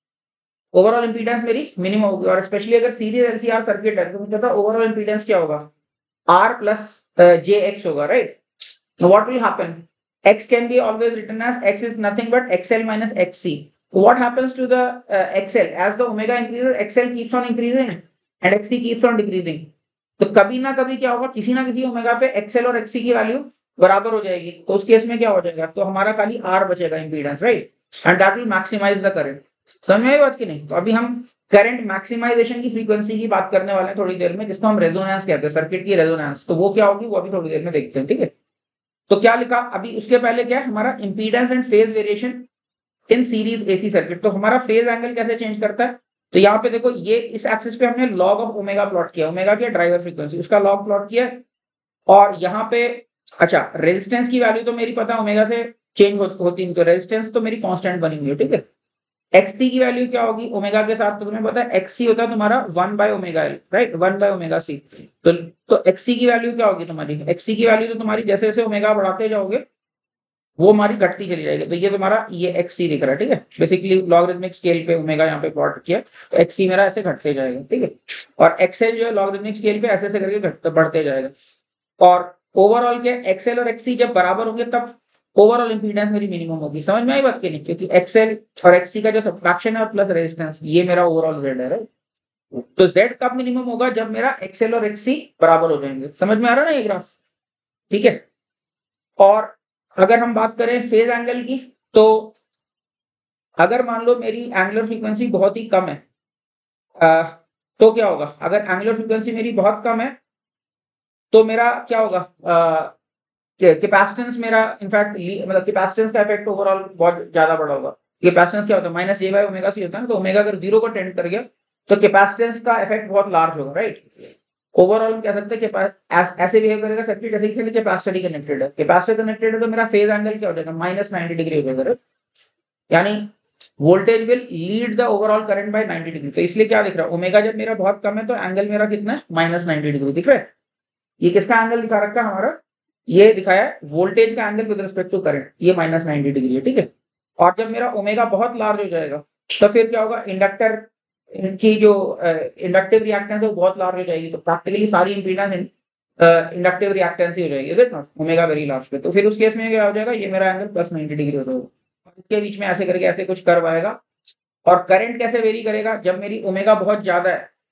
ओवरऑल इंपीडेंस मेरी मिनिमम होगी। और स्पेशली अगर सीरीज एलसीआर सर्किट है तो मुझे पता ओवरऑल इंपीडेंस क्या होगा, आर प्लस जे एक्स होगा, right. Now what will happen? X can be always written as X is nothing but XL minus XC. So what happens to the XL? As the omega increases, XL keeps on increasing and XC keeps on decreasing. तो कभी ना कभी क्या होगा, किसी ना किसी omega पे XL और XC की वैल्यू बराबर हो जाएगी, तो उस केस में क्या हो जाएगा, तो हमारा खाली R बचेगा impedance, right, and that will maximise the current. समझ में आई बात की नहीं। तो अभी हम करंट मैक्सिमाइजेशन की फ्रीक्वेंसी की बात करने वाले हैं थोड़ी देर में, जिसको हम रेजोनेंस कहते हैं, सर्किट की रेजोनेंस। तो वो क्या होगी वो अभी थोड़ी देर में देखते हैं, ठीक है। तो क्या लिखा अभी, उसके पहले क्या है हमारा impedance and phase variation in series AC circuit. तो हमारा फेज एंगल कैसे चेंज करता है, तो यहाँ पे देखो ये इस एक्सिस पे हमने लॉग ऑफ ओमेगा प्लॉट किया, ओमेगा क्या ड्राइवर फ्रीक्वेंसी, उसका लॉग प्लॉट किया। और यहाँ पे अच्छा रेजिस्टेंस की वैल्यू तो मेरी पता ओमेगा से चेंज होती है, तो रेजिस्टेंस तो मेरी कांस्टेंट बनी हुई है, ठीक है। एक्सटी की वैल्यू क्या होगी ओमेगा के साथ, तो तुम्हें पता है एक्ससी होता है तुम्हारा 1 by omega L, right, 1 by omega C. तो एक्ससी की वैल्यू क्या होगी तुम्हारी, एक्ससी की वैल्यू तो तुम्हारी जैसे जैसे ओमेगा बढ़ाते जाओगे वो हमारी घटती चली जाएगी। तो ये तुम्हारा ये एक्ससी दिख रहा है, ठीक है, बेसिकली लॉगरिथमिक स्केल पे ओमेगा यहाँ पे प्लॉट किया, तो एक्ससी मेरा ऐसे घटते जाएगा, ठीक है। और एक्सएल जो है लॉगरिथमिक स्केल पे ऐसे ऐसे करके बढ़ते जाएगा। और ओवरऑल के एक्सएल और एक्ससी जब बराबर होंगे तब ओवरऑल इंपीडेंस मेरी मिनिमम होगी। समझ में आई बात की नहीं, क्योंकि एक्सएल और एक्ससी का जो सब्ट्रैक्शन है और प्लस रेजिस्टेंस, ये मेरा ओवरऑल जेड है, राइट। तो जेड कब मिनिमम होगा, जब मेरा एक्सएल और एक्ससी बराबर हो जाएंगे। समझ में आ रहा है ना ये ग्राफ, ठीक है। और अगर हम बात करें फेज एंगल की, तो अगर मान लो मेरी एंगुलर फ्रीक्वेंसी बहुत ही कम है, तो क्या होगा, अगर एंगुलर फ्रीक्वेंसी मेरी बहुत कम है तो मेरा क्या होगा, कैपेसिटेंस मेरा इनफैक्ट मतलब कैपेसिटेंस का इफेक्ट ओवरऑल बहुत ज्यादा बड़ा होगा। कैपेसिटेंस क्या होता है, minus J by omega C होता है ना, तो ओमेगा अगर 0 को टेंड कर गया तो कैपेसिटेंस का इफेक्ट बहुत लार्ज होगा, राइट। ओवरऑल हम कह सकते हैं कि ऐसे बिहेव करेगा सर्किट जैसे कि कैपेसिटर ही कनेक्टेड है, कैपेसिटर कनेक्टेड है तो मेरा फेज एंगल क्या हो जाएगा, -90 डिग्री हो जाएगा, यानी voltage will lead the overall current by 90 degree. तो इसलिए क्या दिख रहा है, ओमेगा जब मेरा बहुत कम है तो एंगल मेरा कितना है, -90 डिग्री दिख रहा है। ये किसका एंगल दिखा रखा है हमारा, ये दिखाया है वोल्टेज का angle with respect to current, ये -90 डिग्री है, ठीक है। और जब मेरा ओमेगा बहुत लार्ज हो जाएगा तो फिर क्या होगा, इंडक्टर की जो इंडक्टिव रिएक्टेंस है वो बहुत लार्ज हो जाएगी, तो प्रैक्टिकली सारी इंपीडेंस इंडक्टिव रिएक्टेंस ही हो जाएगी, राइट ना, ओमेगा वेरी लार्ज पे। तो फिर उस केस में क्या हो जाएगा, ये मेरा एंगल +90 डिग्री हो जाएगा। इसके बीच में ऐसे करके ऐसे कुछ कर्व आएगा। और करंट कैसे वेरी करेगा, जब मेरी ओमेगा बहुत ज्यादा है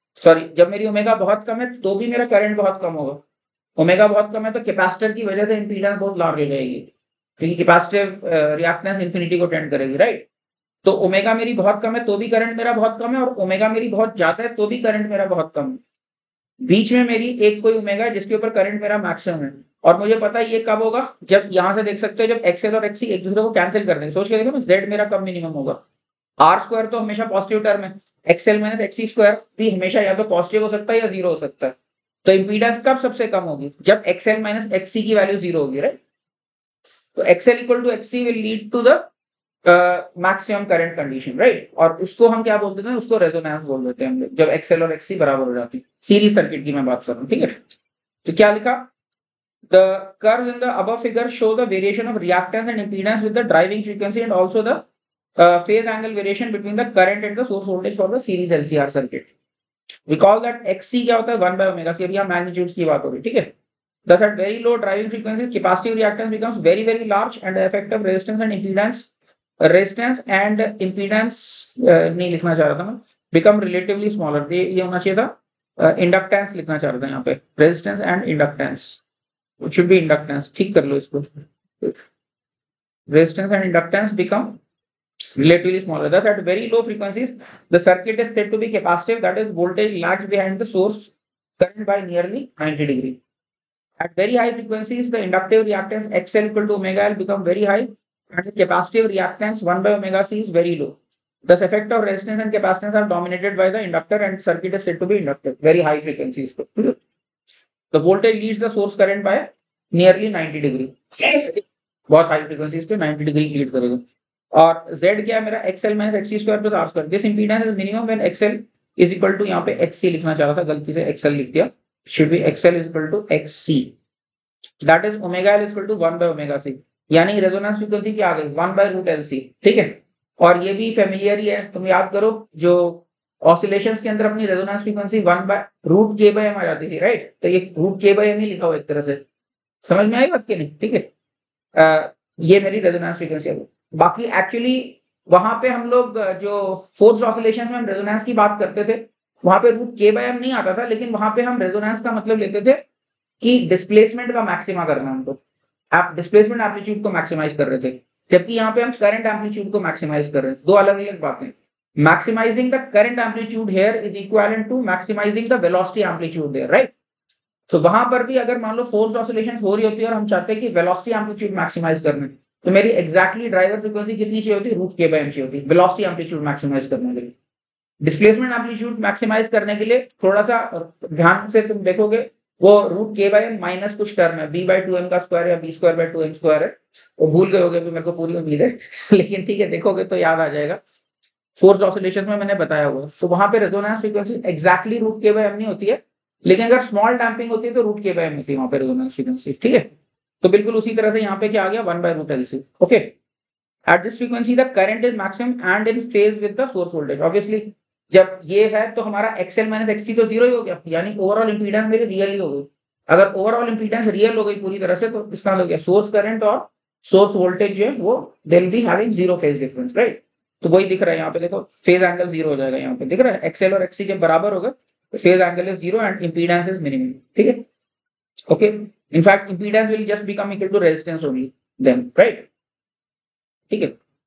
सॉरी, जब मेरी ओमेगा बहुत कम है तो भी मेरा करंट बहुत कम होगा। ओमेगा बहुत कम है तो कैपेसिटर की वजह से इंपीडेंस बहुत लार्ज हो जाएगी, क्योंकि कैपेसिटिव रिएक्टेंस इंफिनिटी को टेंड करेगी, राइट। तो ओमेगा मेरी बहुत कम है तो भी करंट मेरा बहुत कम है, और ओमेगा मेरी बहुत ज्यादा है तो भी करंट मेरा बहुत कम है। बीच में मेरी एक कोई ओमेगा है जिसके ऊपर करंट मेरा मैक्सिमम है, और मुझे पता है ये कब होगा, जब यहां से देख सकते हो जब एक्सएल और एक्सी एक दूसरे को कैंसिल कर देंगे। सोच के देखो ना, जेड मेरा कब मिनिमम होगा। आर स्क्वायर तो हमेशा पॉजिटिव टर्म है, एक्सएल माइनस एक्सी स्क्वायर भी हमेशा या तो पॉजिटिव हो सकता है या जीरो हो सकता है। तो इंपीडेंस कब सबसे कम होगी, जब एक्सएल माइनस एक्सी की वैल्यू जीरो होगी, राइट। तो XL equal to XC will lead to the maximum current condition, right. और उसको हम क्या बोलते हैं, उसको रेजोनेंस बोल देते हैं हम लोग, जब एक्सएल और एक्सी बराबर हो जाती है। सीरीज सर्किट की मैं बात कर रहा हूँ, ठीक है। तो क्या लिखा, the curve in the above figure show the variation of reactance and impedance with the driving frequency and also the phase angle variation between the current and the source voltage for the series LCR circuit. Recall that XC क्या होता है, 1 by omega C. अभी हम magnitudes की बात हो रही, ठीक है। Thus at very low driving frequency, capacitive reactance becomes very very large, and the effect of resistance and impedance नहीं लिखना चाह रहा था मैं, become relatively smaller। ये होना चाहिए था इंडक्टेंस लिखना चाह रहा था यहाँ पे, resistance and inductance, it should be inductance, ठीक कर लो इसको। resistance and inductance become relatively smaller. Thus at very low frequencies the circuit is said to be capacitive, that is voltage lags behind the source current by nearly 90 degree. At very high frequencies, the inductive reactance XL equal to omega L become very high, and the capacitive reactance 1 by omega C is very low. Thus, effect of resistance and capacitance are dominated by the inductor, and circuit is said to be inductive. Very high frequencies. The voltage leads the source current by nearly 90 degree. बहुत high frequencies पे 90 degree lead करेगा। और Z क्या है मेरा, XL minus XC square plus R square. This impedance is minimum when XL is equal to, यहाँ पे XC लिखना चाह रहा था, गलती से XL लिख दिया, should be XL is equal to XC, that is omega L is equal to 1 by omega C। यानी रेजोनेंस फ्रीक्वेंसी क्या आ गई, 1 by रूट LC, ठीक है। और ये भी फेमिलियर ही है, तुम याद करो जो ऑसिलेशंस के अंदर अपनी resonance frequency 1 by root K by M आ जाती थी, राइट। तो ये रूट K by M ही लिखा हुआ एक तरह से, समझ में आई बात की नहीं, ठीक है। ये मेरी रेजोनेंस फ्रीक्वेंसी है। बाकी एक्चुअली वहां पे हम लोग जो फोर्स्ड ऑसिलेशन में हम रेजोनेंस की बात करते थे, वहां पे रूट K by M नहीं आता था, लेकिन वहां पे हम रेजोनेंस का मतलब लेते थे कि डिस्प्लेसमेंट का मैक्सिमा करना, हमको आप डिस्प्लेसमेंट एम्पलीट्यूड को मैक्सिमाइज कर रहे थे, जबकि यहाँ पे हम करंट एम्पलीट्यूड को मैक्सिमाइज कर रहे हैं। दो अलग अलग बातें। Maximising the current amplitude here is equivalent to maximising the velocity amplitude there, right. तो वहां पर भी अगर मान लो फोर्स्ड ऑसिलेशन हो रही होती है और हम चाहते हैं कि वेलोसिटी एम्पलीट्यूड मैक्सिमाइज करना है, तो मेरी एग्जैक्टली ड्राइवर फ्रीक्वेंसी कितनी चाहिए होती है, रूट K by M चाहिए होती है वेलोसिटी एम्पलीट्यूड मैक्सिमाइज करने के लिए। डिस्प्लेसमेंट एम्पलीट्यूड मैक्सिमाइज करने के लिए थोड़ा सा ध्यान से तुम देखोगे, वो root K by M minus कुछ टर्म है, B by 2M का स्क्वायर या B square by 2M square है, वो भूल गए होगे, मेरे को पूरी उम्मीद है लेकिन ठीक है, देखोगे तो याद आ जाएगा। फोर्स्ड ऑसिलेशन में मैंने बताया हुआ, तो वहां पे resonance frequency exactly root K by M नहीं होती है, लेकिन अगर स्मॉल डैम्पिंग होती है तो रूट K by M होती है वहां पे रेजोनेंस फ्रीक्वेंसी, ठीक है। तो बिल्कुल उसी तरह से यहाँ पे क्या आ गया, 1 by root LC, okay. At this frequency the current is maximum and in phase with the source voltage. Obviously जब ये है तो हमारा XL माइनस XC तो जीरो ही हो गया, यानी ओवरऑल इंपीडेंस मेरी रियल ही हो गई। अगर ओवरऑल इंपीडेंस रियल हो गई पूरी तरह से, तो इसका मतलब क्या, सोर्स करंट और सोर्स वोल्टेज जो है वो they will be having zero phase difference, right. तो वही दिख रहा है यहाँ पे, देखो फेज एंगल जीरो हो जाएगा, यहाँ पे दिख रहा है XL और XC जब बराबर होगा तो phase angle is zero and impedance is minimum, ठीक है, okay. In fact impedance will just become equal to resistance only then, right, ठीक है,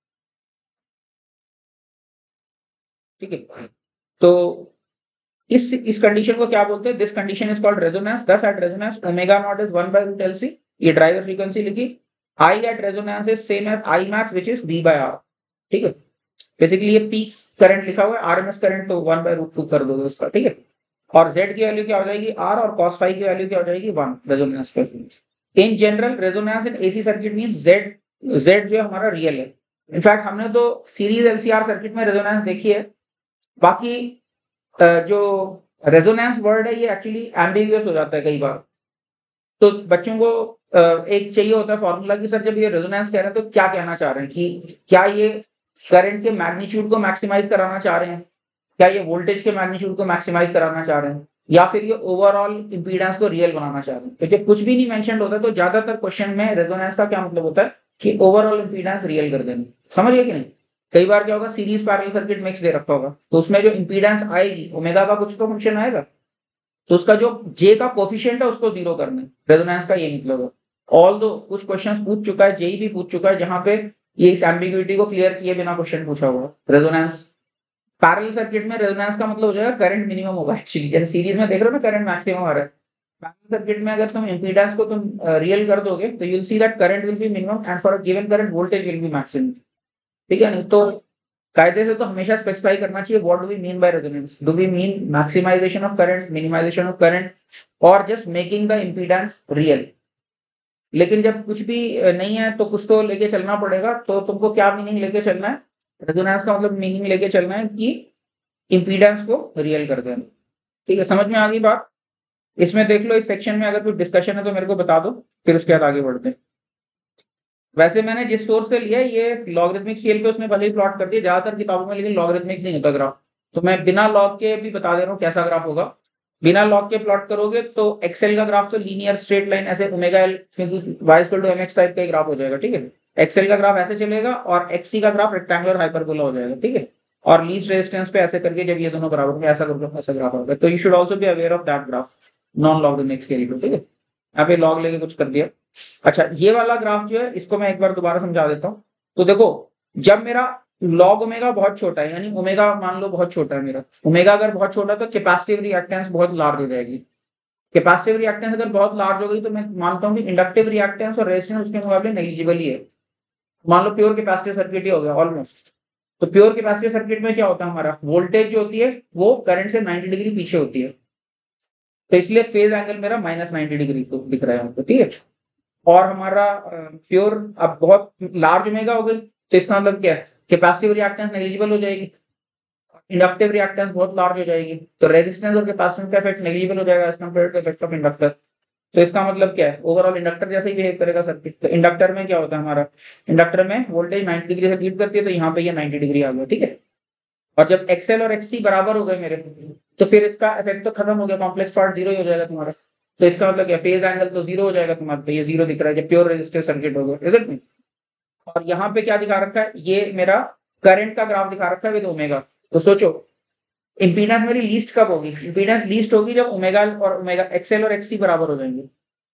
ठीक है। तो इस कंडीशन को क्या बोलते हैं, this condition is called resonance. Thus at resonance omega naught is 1 by root LC, ये ड्राइवर फ्रीक्वेंसी लिखी। I at resonance is same as I max which is V by R, ठीक है। बेसिकली ये peak current लिखा हुआ है, RMS current तो 1 by root 2 कर दोगे उसका, ठीक है। और Z की वैल्यू क्या हो जाएगी R, और cos phi की वैल्यू क्या हो जाएगी 1 रेजोनेंस पे। In general resonance in AC circuit means Z जो है हमारा रियल है। इनफैक्ट हमने तो सीरीज LCR सर्किट में रेजोनेंस देखी है। बाकी जो रेजोनेंस वर्ड है ये एक्चुअली एम्बिगुअस हो जाता है कई बार, तो बच्चों को एक चाहिए होता है फॉर्मूला कि सर जब ये रेजोनेंस कह रहे हैं तो क्या कहना चाह रहे हैं, कि क्या ये करंट के मैग्नीट्यूड को मैक्सिमाइज कराना चाह रहे हैं, क्या ये वोल्टेज के मैग्नीट्यूड को मैक्सिमाइज कराना चाह रहे हैं, या फिर ये ओवरऑल इंपीडेंस को रियल बनाना चाह रहे हैं। तो जब कुछ भी नहीं मेंशन होता तो ज्यादातर क्वेश्चन में रेजोनेंस का क्या मतलब होता है कि ओवरऑल इंपीडेंस रियल कर देना, समझ गए कि नहीं। कई बार क्या होगा, सीरीज पैरेलल सर्किट मिक्स दे रखा होगा, तो उसमें जो इंपीडेंस आएगी ओमेगा का कुछ तो फंक्शन आएगा, तो उसका जो जे का कोफिशिएंट है उसको जीरो करना है, रेजोनेंस का ये मतलब है। ऑल दो कुछ क्वेश्चंस पूछ चुका है, जेई भी पूछ चुका है, जहां पे ये इस एम्बिग्युइटी को क्लियर किए बिना क्वेश्चन पूछा हुआ। रेजोनेंस पैरेलल सर्किट में रेजोनेंस का मतलब हो जाएगा करंट मिनिमम होगा एक्चुअली, जैसे सीरीज में देख रहे हो ना करंट मैक्सिमम आ रहा है, पैरेलल सर्किट में अगर तुम इंपीडेंस को तुम रियल कर दोगे तो you will see that current will be minimum and for a given current voltage will be maximum. ठीक है, नहीं तो कायदे से तो हमेशा स्पेसिफाई करना चाहिए what do we mean by resonance, do we mean maximisation of current, minimisation of current, और just making the impedance real. लेकिन जब कुछ भी नहीं है तो कुछ तो लेके चलना पड़ेगा, तो तुमको क्या मीनिंग लेके चलना है, रेजोनेंस का मतलब मीनिंग लेके चलना है कि इंपीडेंस को रियल कर देना। ठीक है, समझ में आ गई बात। इसमें देख लो, इस सेक्शन में अगर कुछ डिस्कशन है तो मेरे को बता दो, फिर उसके बाद आगे बढ़ते हैं। वैसे मैंने जिस सोर्स से लिया ये लॉगरिथमिक स्केल पे उसने भले ही प्लॉट कर दिया ज्यादातर किताबों में, लेकिन लॉगरिथमिक नहीं होता ग्राफ, तो मैं बिना लॉग के भी बता दे रहा हूँ कैसा ग्राफ होगा। बिना लॉग के प्लॉट करोगे तो एक्सेल का ग्राफ तो लीनियर स्ट्रेट लाइन ऐसे ओमेगा एल क्योंकि Y equal to MX type का ही ग्राफ हो जाएगा। ठीक है, एक्सेल का ग्राफ ऐसे चलेगा और एक्सी का ग्राफ रेक्टेंगुलर हाइपरबोला हो जाएगा। ठीक है, और लीस्ट रेजिस्टेंस पे ऐसे करके जब ये दोनों बराबर में ऐसा करके ऐसा ग्राफ होगा, तो you should also be aware of that graph non logarithmic scale पे। ठीक है, यहाँ पे लॉग लेके कुछ कर दिया। अच्छा, ये वाला ग्राफ जो है इसको मैं एक बार दोबारा समझा देता हूँ। तो देखो, जब मेरा लॉग ओमेगा बहुत छोटा है, यानी ओमेगा मान लो बहुत छोटा है मेरा, ओमेगा अगर बहुत छोटा है तो कैपेसिटिव रिएक्टेंस बहुत लार्ज हो जाएगी। कैपेसिटिव रिएक्टेंस अगर बहुत लार्ज हो गई तो मैं मानता हूँ कि इंडक्टिव रिएक्टेंस और रेजिस्टेंस उसके मुकाबले नेग्लिजिबल ही है। मान लो प्योर कैपेसिटिव सर्किट ही हो गया ऑलमोस्ट। तो प्योर कैपेसिटिव सर्किट में क्या होता है, हमारा वोल्टेज जो होती है वो करंट से 90 डिग्री पीछे होती है, तो इसलिए फेज एंगल मेरा -90 डिग्री तो दिख रहा है हमको। ठीक है, और हमारा प्योर अब बहुत लार्ज ओमेगा हो गई, तो इसका मतलब क्या है, कैपेसिटिव रिएक्टेंस नेग्लिजिबल हो जाएगी, इंडक्टिव रिएक्टेंस बहुत लार्ज हो जाएगी, तो रेजिस्टेंस और कैपेसिटेंस का इफेक्ट नेग्लिजिबल हो जाएगा as compare to effect of inductor. तो इसका मतलब क्या है, ओवरऑल इंडक्टर जैसे ही बिहेव करेगा सर्किट। तो इंडक्टर में क्या होता है हमारा, इंडक्टर में वोल्टेज 90 डिग्री से लीड करती है, तो यहाँ पे ये 90 डिग्री आ गया। ठीक है, और जब एक्सएल और एक्ससी बराबर हो गए मेरे, तो फिर इसका इफेक्ट तो खत्म हो गया, कॉम्प्लेक्स पार्ट जीरो ही हो जाएगा तुम्हारा। तो इसका मतलब क्या, फेज एंगल तो जीरो हो जाएगा तुम्हारा, तो ये जीरो दिख रहा है जब प्योर रेजिस्टिव सर्किट होगा, इज इट नहीं। और यहाँ पे क्या दिखा रखा है, ये मेरा करंट का ग्राफ दिखा रखा है विद ओमेगा। तो सोचो इंपीडेंस मेरी लीस्ट कब होगी, इंपीडेंस लीस्ट होगी जब ओमेगा और ओमेगा एक्सएल और एक्ससी बराबर हो जाएंगे,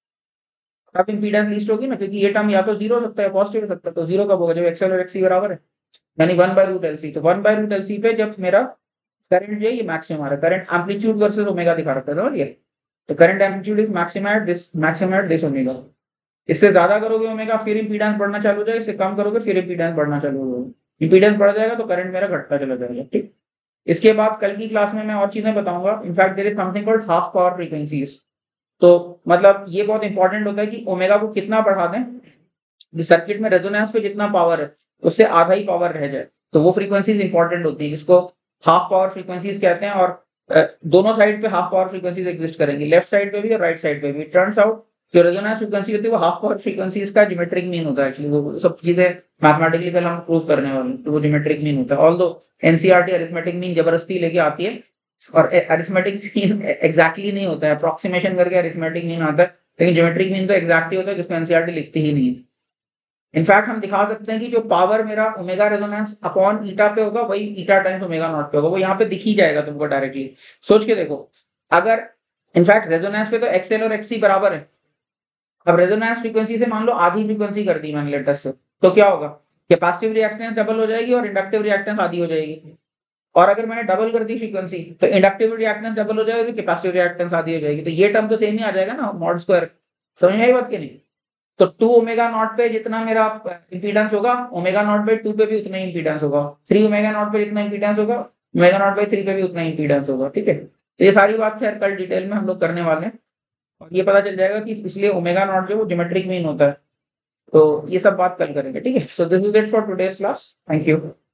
तब इंपीडेंस लीस्ट होगी ना, क्योंकि ये टर्म या तो जीरो हो सकता है पॉजिटिव हो सकता है। तो जीरो कब होगा, जब एक्सएल और एक्ससी बराबर है, यानी 1/√LC। तो 1/√LC पे जब मेरा करंट जो है ये मैक्सिमम आ रहा है, करंट एम्पलीट्यूड वर्सेस ओमेगा दिखा रखा है, समझ गए। तो current amplitude is maximum at this omega. इससे ज्यादा करोगे ओमेगा फिर इंपीडेंस बढ़ना चालू हो जाएगा, इससे कम करोगे फिर इंपीडेंस बढ़ना चालू हो जाएगा। इंपीडेंस बढ़ जाएगा तो करंट मेरा घटता चला जाएगा। ठीक, इसके बाद कल की क्लास में मैं और चीजें बताऊंगा। In fact there is something called half power frequencies. तो मतलब ये बहुत इंपॉर्टेंट होता है कि ओमेगा को कितना बढ़ा दें सर्किट में रेजोनेंस पे जितना पावर है उससे आधा ही पावर रह जाए, तो वो फ्रीक्वेंसीज इंपॉर्टेंट होती है जिसको हाफ पावर फ्रीक्वेंसीज कहते हैं। और दोनों साइड पे हाफ पावर फ्रीक्वेंसीज एग्जिस्ट करेंगी, लेफ्ट साइड पे भी और राइट साइड पे भी। टर्न्स आउट जो रेजोनेंस फ्रीक्वेंसी होती है वो हाफ पावर फ्रीक्वेंसीज का ज्योमेट्रिक मीन होता है एक्चुअली, वो सब चीजें मैथमेटिकली कल हम प्रूव करने वाले हैं, तो वो ज्योमेट्रिक मीन होता है। ऑल्दो एनसीईआरटी अरिथमेटिक मीन जबरदस्ती लेके आती है, और अरिथमेटिक मीन एग्जैक्टली नहीं होता है, अप्रोक्सीमेशन करके अरिथमेटिक मीन आता है, लेकिन ज्योमेट्रिक मीन तो एग्जैक्ट ही होता है, जिसको एनसीईआरटी लिखती ही नहीं है। इनफैक्ट हम दिखा सकते हैं कि जो पावर मेरा ओमेगा रेजोनेंस अपॉन ईटा पे होगा वही ईटा टाइम्स ओमेगा नॉट पे होगा, वो यहाँ पे दिख ही जाएगा तुमको डायरेक्टली। सोच के देखो, अगर इनफैक्ट रेजोनेंस पे तो एक्सएल और एक्ससी बराबर है, अब रेजोनेंस फ्रीक्वेंसी से मान लो आधी फ्रीक्वेंसी कर दी मैंने लेटेस्ट से, तो क्या होगा, कैपेसिटिव रिएक्टेंस डबल हो जाएगी और इंडक्टिव रिएक्टेंस आधी हो जाएगी। और अगर मैंने डबल कर दी फ्रीक्वेंसी तो इंडक्टिव रिएक्टेंस डबल हो जाएगी, कैपेसिटिव रिएक्टेंस आधी हो जाएगी, तो ये टर्म तो सेम ही आ जाएगा ना, मॉड स्क्वायर। समझ में आई बात की नहीं। तो 2 ओमेगा नॉट पे जितना मेरा इंपीडेंस होगा, ओमेगा नॉट बाई 2 पे भी उतना ही इंपीडेंस होगा, 3 ओमेगा नॉट पे जितना इंपीडेंस होगा, ओमेगा नॉट बाई 3 पे भी उतना ही इंपीडेंस होगा। ठीक है, तो ये सारी बात खैर कल डिटेल में हम लोग करने वाले हैं, और ये पता चल जाएगा कि इसलिए ओमेगा नॉट जो वो ज्योमेट्रिक मीन होता है। तो ये सब बात कल करेंगे। ठीक है, so this is it for today's class, thank you.